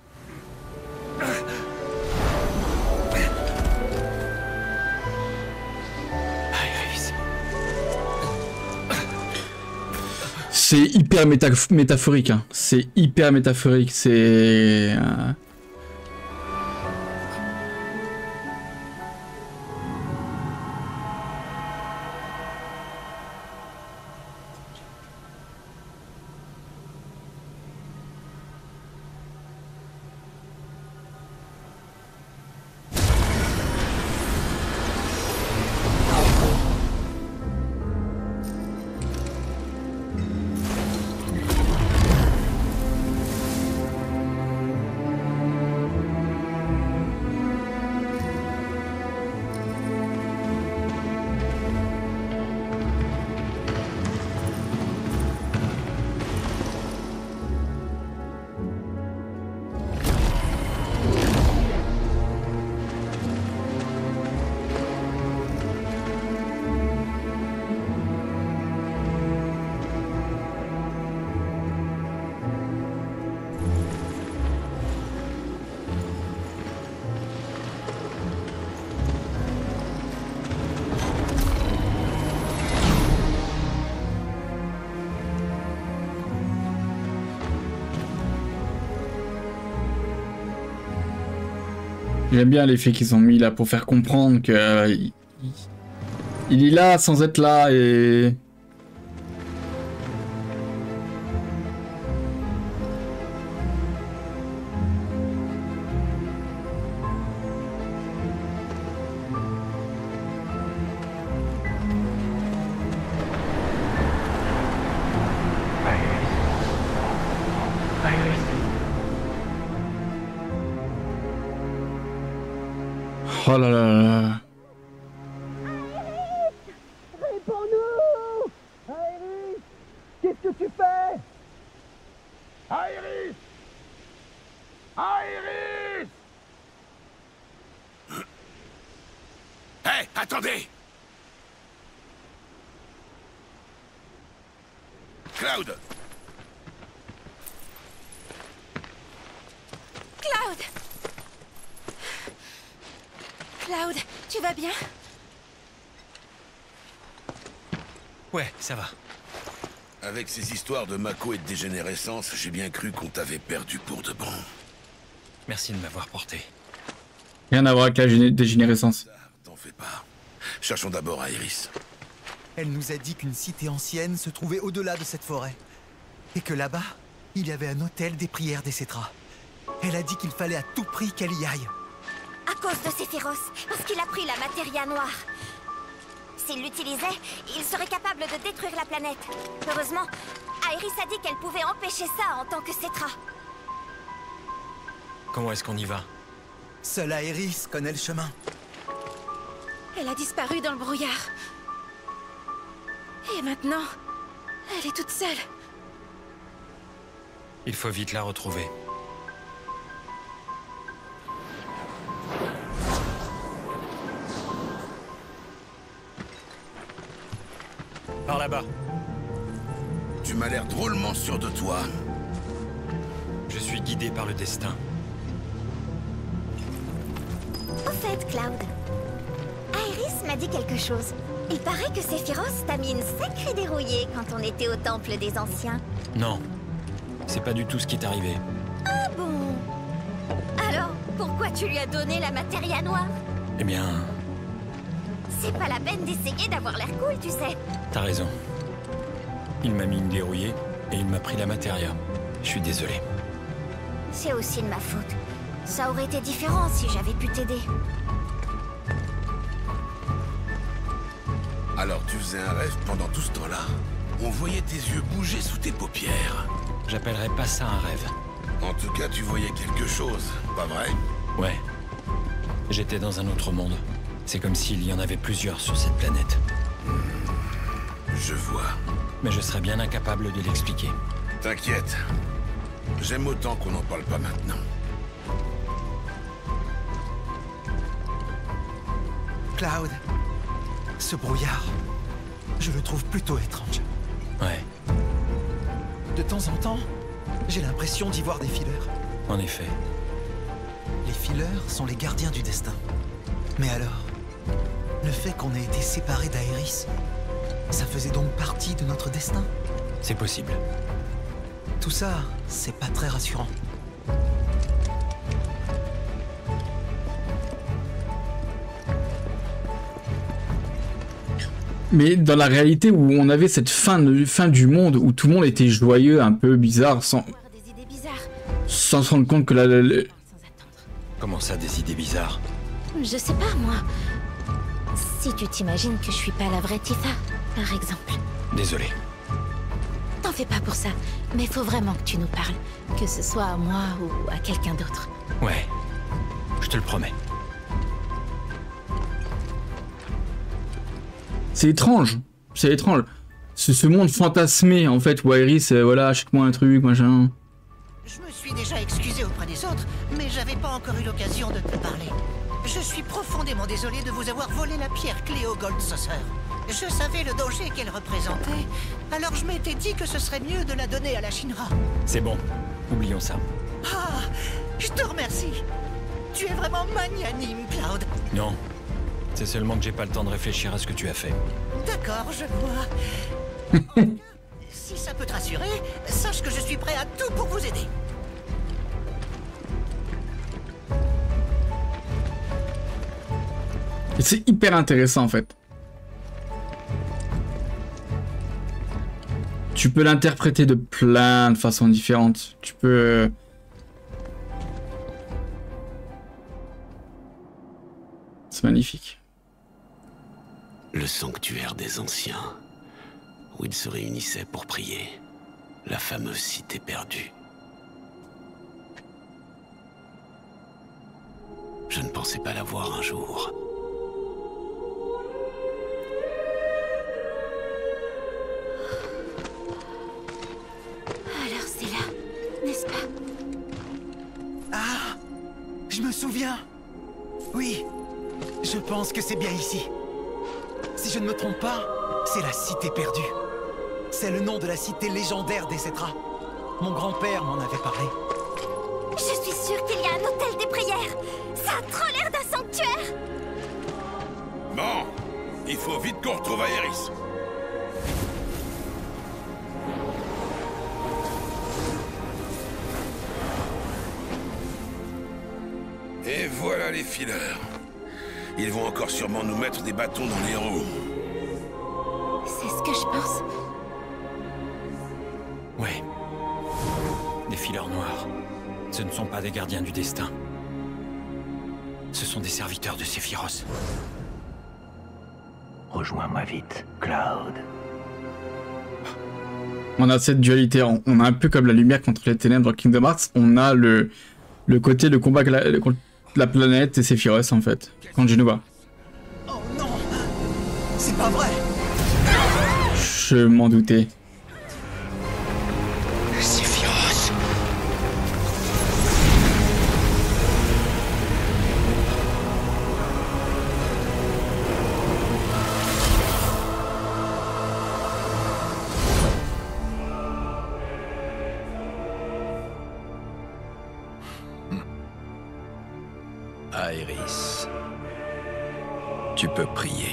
C'est hyper métaph métaphorique. Hein. C'est hyper métaphorique. C'est... Euh... J'aime bien l'effet qu'ils ont mis là pour faire comprendre que euh, il, il est là sans être là et... Oh là là là. Réponds-nous! Iris! Qu'est-ce que tu fais? Iris! Iris! Hé, hey, attendez! Cloud! Cloud! Cloud, tu vas bien? Ouais, ça va. Avec ces histoires de Mako et de dégénérescence, j'ai bien cru qu'on t'avait perdu pour de bon. Merci de m'avoir porté. Rien à voir avec la dégénérescence. T'en fais pas. Cherchons d'abord Iris. Elle nous a dit qu'une cité ancienne se trouvait au-delà de cette forêt. Et que là-bas, il y avait un hôtel des prières des Cétras. Elle a dit qu'il fallait à tout prix qu'elle y aille. À cause de Sephiroth, parce qu'il a pris la Materia Noire. S'il l'utilisait, il serait capable de détruire la planète. Heureusement, Iris a dit qu'elle pouvait empêcher ça en tant que Cetra. Comment est-ce qu'on y va? Seule Iris connaît le chemin. Elle a disparu dans le brouillard. Et maintenant, elle est toute seule. Il faut vite la retrouver. Par là-bas. Tu m'as l'air drôlement sûr de toi. Je suis guidé par le destin. Au fait, Cloud, Iris m'a dit quelque chose. Il paraît que Sephiroth t'a mis une sacrée dérouillée quand on était au temple des anciens. Non, c'est pas du tout ce qui est arrivé. Ah bon? Alors, pourquoi tu lui as donné la Materia Noire? Eh bien... C'est pas la peine d'essayer d'avoir l'air cool, tu sais. T'as raison. Il m'a mis une dérouillée et il m'a pris la Materia. Je suis désolé. C'est aussi de ma faute. Ça aurait été différent si j'avais pu t'aider. Alors tu faisais un rêve pendant tout ce temps-là? On voyait tes yeux bouger sous tes paupières. J'appellerais pas ça un rêve. En tout cas, tu voyais quelque chose, pas vrai? Ouais. J'étais dans un autre monde. C'est comme s'il y en avait plusieurs sur cette planète. Je vois. Mais je serais bien incapable de l'expliquer. T'inquiète. J'aime autant qu'on n'en parle pas maintenant. Cloud, ce brouillard, je le trouve plutôt étrange. Ouais. De temps en temps, j'ai l'impression d'y voir des fileurs. En effet. Les fileurs sont les gardiens du destin. Mais alors, le fait qu'on ait été séparés d'Iris, ça faisait donc partie de notre destin? C'est possible. Tout ça, c'est pas très rassurant. Mais dans la réalité où on avait cette fin, de, fin du monde, où tout le monde était joyeux, un peu bizarre, sans, sans se rendre compte que la... la, la... Comment ça, des idées bizarres? Je sais pas, moi. Si tu t'imagines que je suis pas la vraie Tifa, par exemple. Désolé. T'en fais pas pour ça, mais faut vraiment que tu nous parles. Que ce soit à moi ou à quelqu'un d'autre. Ouais, je te le promets. C'est étrange, c'est étrange. C'est ce monde fantasmé, en fait, où Iris, euh, voilà, achète-moi un truc, machin. Je me suis déjà excusé auprès des autres, mais j'avais pas encore eu l'occasion de te parler. Je suis profondément désolé de vous avoir volé la pierre Cléo Gold Saucer. Je savais le danger qu'elle représentait, alors je m'étais dit que ce serait mieux de la donner à la Shinra. C'est bon, oublions ça. Ah, je te remercie. Tu es vraiment magnanime, Cloud. Non, c'est seulement que j'ai pas le temps de réfléchir à ce que tu as fait. D'accord, je vois. Si ça peut te rassurer, sache que je suis prêt à tout pour vous aider. Et c'est hyper intéressant en fait. Tu peux l'interpréter de plein de façons différentes. Tu peux... C'est magnifique. Le sanctuaire des anciens, où ils se réunissaient pour prier. La fameuse cité perdue. Je ne pensais pas la voir un jour. Alors c'est là, n'est-ce pas? Ah! Je me souviens! Oui, je pense que c'est bien ici. Si je ne me trompe pas, c'est la cité perdue. C'est le nom de la cité légendaire des Cetras. Mon grand-père m'en avait parlé. Je suis sûre qu'il y a un hôtel des prières. Ça a trop l'air d'un sanctuaire. Bon, il faut vite qu'on retrouve Aerys. Et voilà les fileurs. Ils vont encore sûrement nous mettre des bâtons dans les roues. C'est ce que je pense. Ouais. Les fileurs noirs. Ce ne sont pas des gardiens du destin. Ce sont des serviteurs de Sephiroth. Rejoins-moi vite, Cloud. On a cette dualité, on, on a un peu comme la lumière contre les ténèbres dans Kingdom Hearts, on a le, le côté, le combat contre la, la planète et Sephiroth en fait, contre Jenova. Oh non! C'est pas vrai! Je m'en doutais. Sephiroth. Aerys, tu peux prier.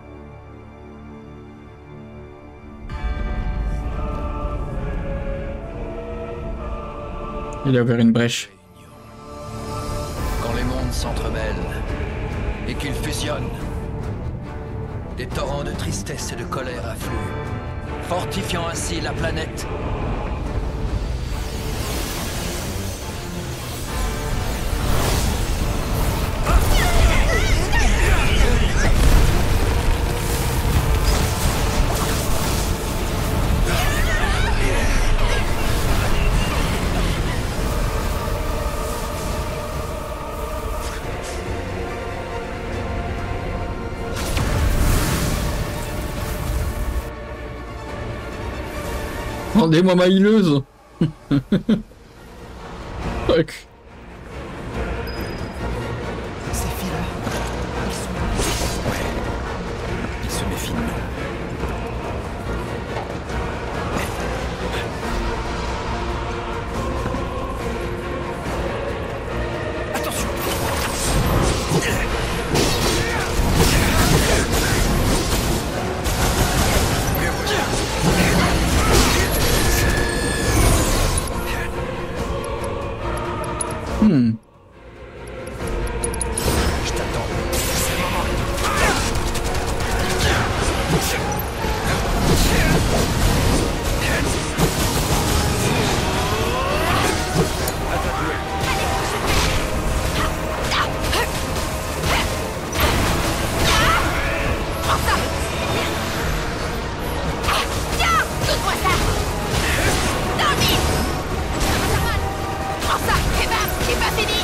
Il a ouvert une brèche. Quand les mondes s'entremêlent et qu'ils fusionnent, des torrents de tristesse et de colère affluent, fortifiant ainsi la planète. Rendez-moi ma hileuse. Fuck. Ces filles-là, ils sont... Ouais. Ils se méfient de nous. Attention. Hmm. Je t'attends. C'est le moment. Tiens, donne-moi ça. Dans le mille. Prends ça. Et bam, c'est pas fini.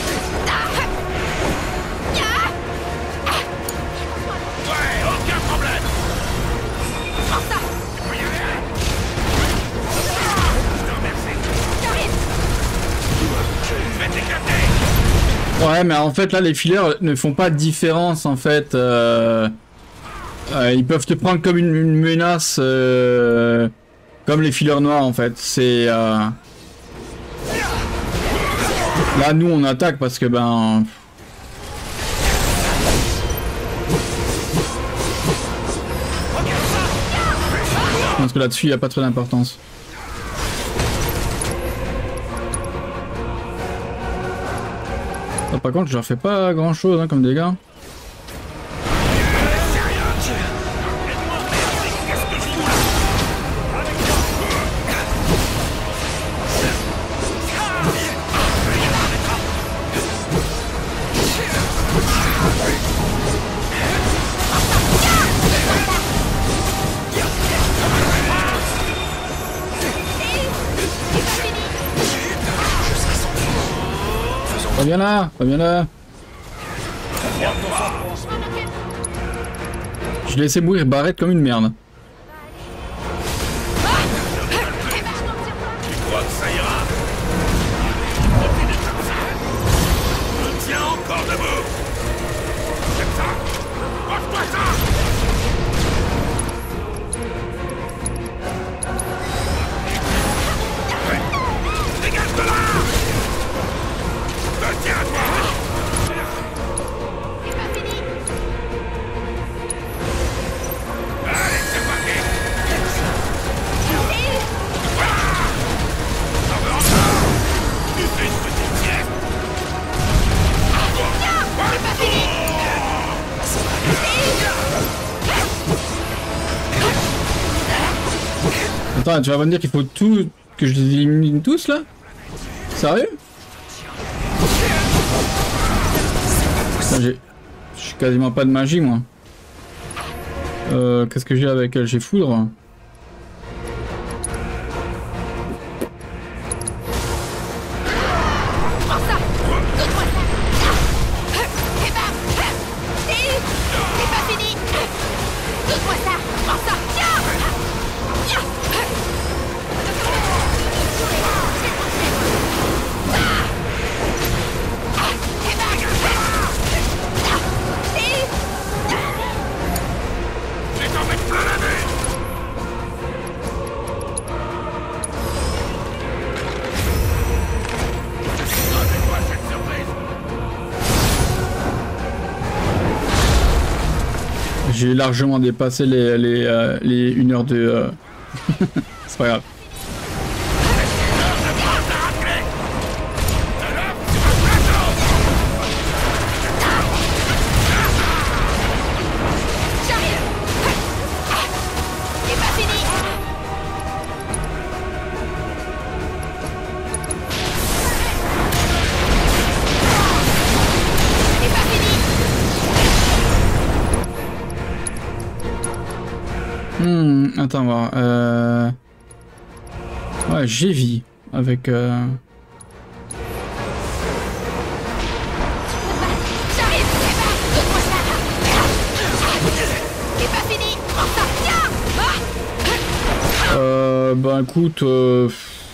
Ouais, aucun problème. Prends ça. Je te remercie. J'arrive. Je vais t'éclater. Ouais, mais en fait là les fileurs ne font pas de différence en fait. Euh... Euh, ils peuvent te prendre comme une, une menace, euh... comme les fileurs noirs en fait. C'est euh... là nous on attaque parce que ben. Je pense que là-dessus il n'y a pas trop d'importance. Ah, par contre je leur fais pas grand chose hein, comme dégâts. Reviens là, reviens là. Je l'ai laissé mourir Barrett comme une merde. Tu crois que ça ira? Je tiens encore debout. Comme ça. Mange-toi ça. Dégage de là. Tiens à toi. Allez, c'est parti. T'en veux encore? Tu fais une petite sieste. C'est pas fini. Attends, tu vas me dire qu'il faut tout... que je les élimine tous là? Sérieux? J'ai j'ai quasiment pas de magie moi. Euh, Qu'est-ce que j'ai avec elle? J'ai foudre. J'ai largement dépassé les, les, euh, les une heure de... Euh... C'est pas grave. Hmm, attends, voir. Euh... Ouais, j'ai vie avec. Euh... Euh, bah écoute, euh,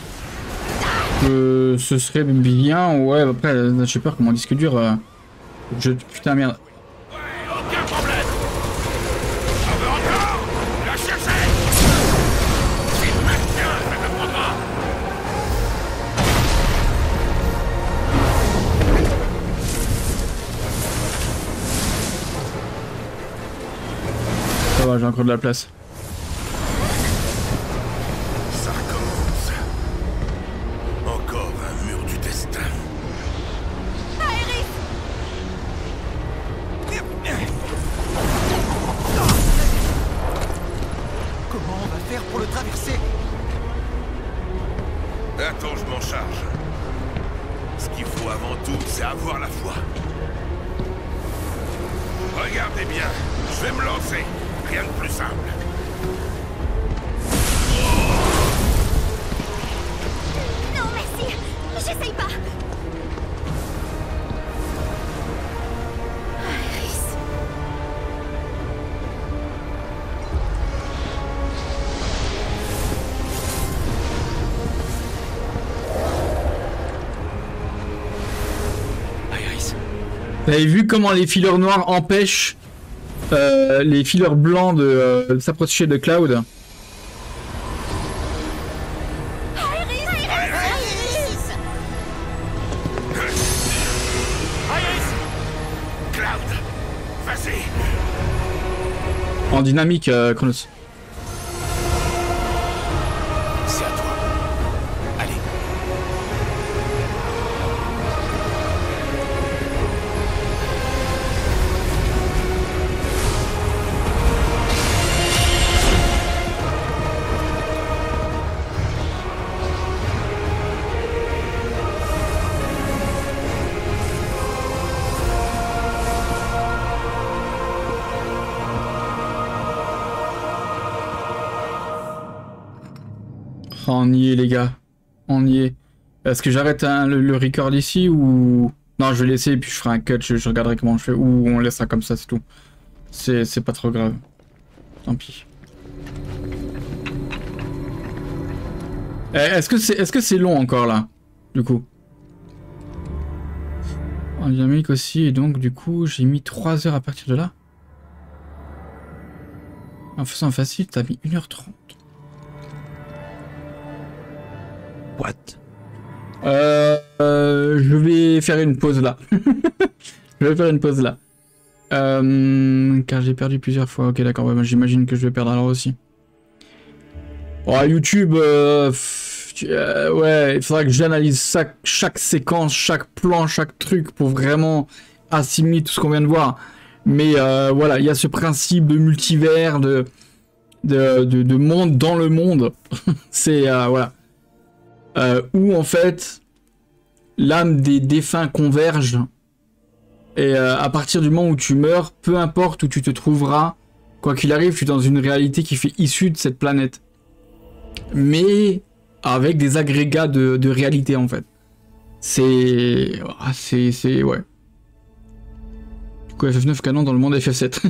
euh, ce serait bien, ouais, après, j'ai peur que mon disque dur, euh, je, putain merde. Ça va, j'ai encore de la place. Ça recommence. Encore un mur du destin. Aerith! Comment on va faire pour le traverser? Attends, je m'en charge. Ce qu'il faut avant tout, c'est avoir la foi. Regardez bien, je vais me lancer. Rien de plus simple. Non, merci. J'essaye pas. Iris. Iris. Vous avez vu comment les fileurs noirs empêchent Euh, les fileurs blancs de, euh, de s'approcher de Cloud? Cloud, vas-y. En dynamique, euh, Chronos. C'est à toi. Allez. On y est les gars, on y est. Est-ce que j'arrête hein, le, le record ici ou... Non, je vais laisser et puis je ferai un cut, je, je regarderai comment je fais, ou on laissera comme ça, c'est tout. C'est pas trop grave. Tant pis. Est-ce que c'est est-ce que c'est long encore là, du coup? En dynamique aussi, et donc du coup j'ai mis trois heures à partir de là. En faisant facile, t'as mis une heure trente. What? Euh, euh, je vais faire une pause là. Je vais faire une pause là. Euh, car j'ai perdu plusieurs fois. Ok, d'accord, ouais, j'imagine que je vais perdre alors aussi. Oh, YouTube, euh, euh, ouais, il faudra que j'analyse chaque, chaque séquence, chaque plan, chaque truc pour vraiment assimiler tout ce qu'on vient de voir. Mais euh, voilà, il y a ce principe de multivers, de, de, de, de monde dans le monde. C'est, euh, voilà. Euh, où en fait, l'âme des défunts converge. Et euh, à partir du moment où tu meurs, peu importe où tu te trouveras, quoi qu'il arrive, tu es dans une réalité qui fait issue de cette planète. Mais avec des agrégats de, de réalité en fait. C'est... C'est... C'est... Ouais. Du coup, F F neuf canon dans le monde F F sept.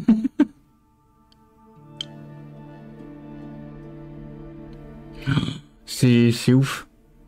C'est... C'est ouf.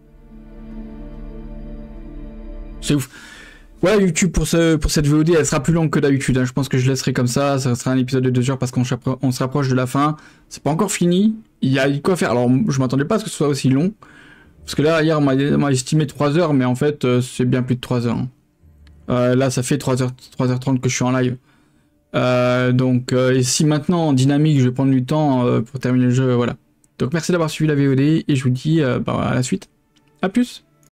C'est ouf. Ouais, YouTube pour, ce, pour cette V O D, elle sera plus longue que d'habitude. Hein. Je pense que je laisserai comme ça. Ça sera un épisode de deux heures parce qu'on on se rapproche de la fin. C'est pas encore fini. Il y a quoi faire. Alors, je m'attendais pas à ce que ce soit aussi long. Parce que là, hier, on m'a estimé trois heures, mais en fait, euh, c'est bien plus de trois heures. Hein. Euh, là, ça fait trois heures trente que je suis en live. Euh, donc, euh, et si maintenant, en dynamique, je vais prendre du temps euh, pour terminer le jeu, voilà. Donc, merci d'avoir suivi la V O D et je vous dis euh, bah, à la suite. A plus!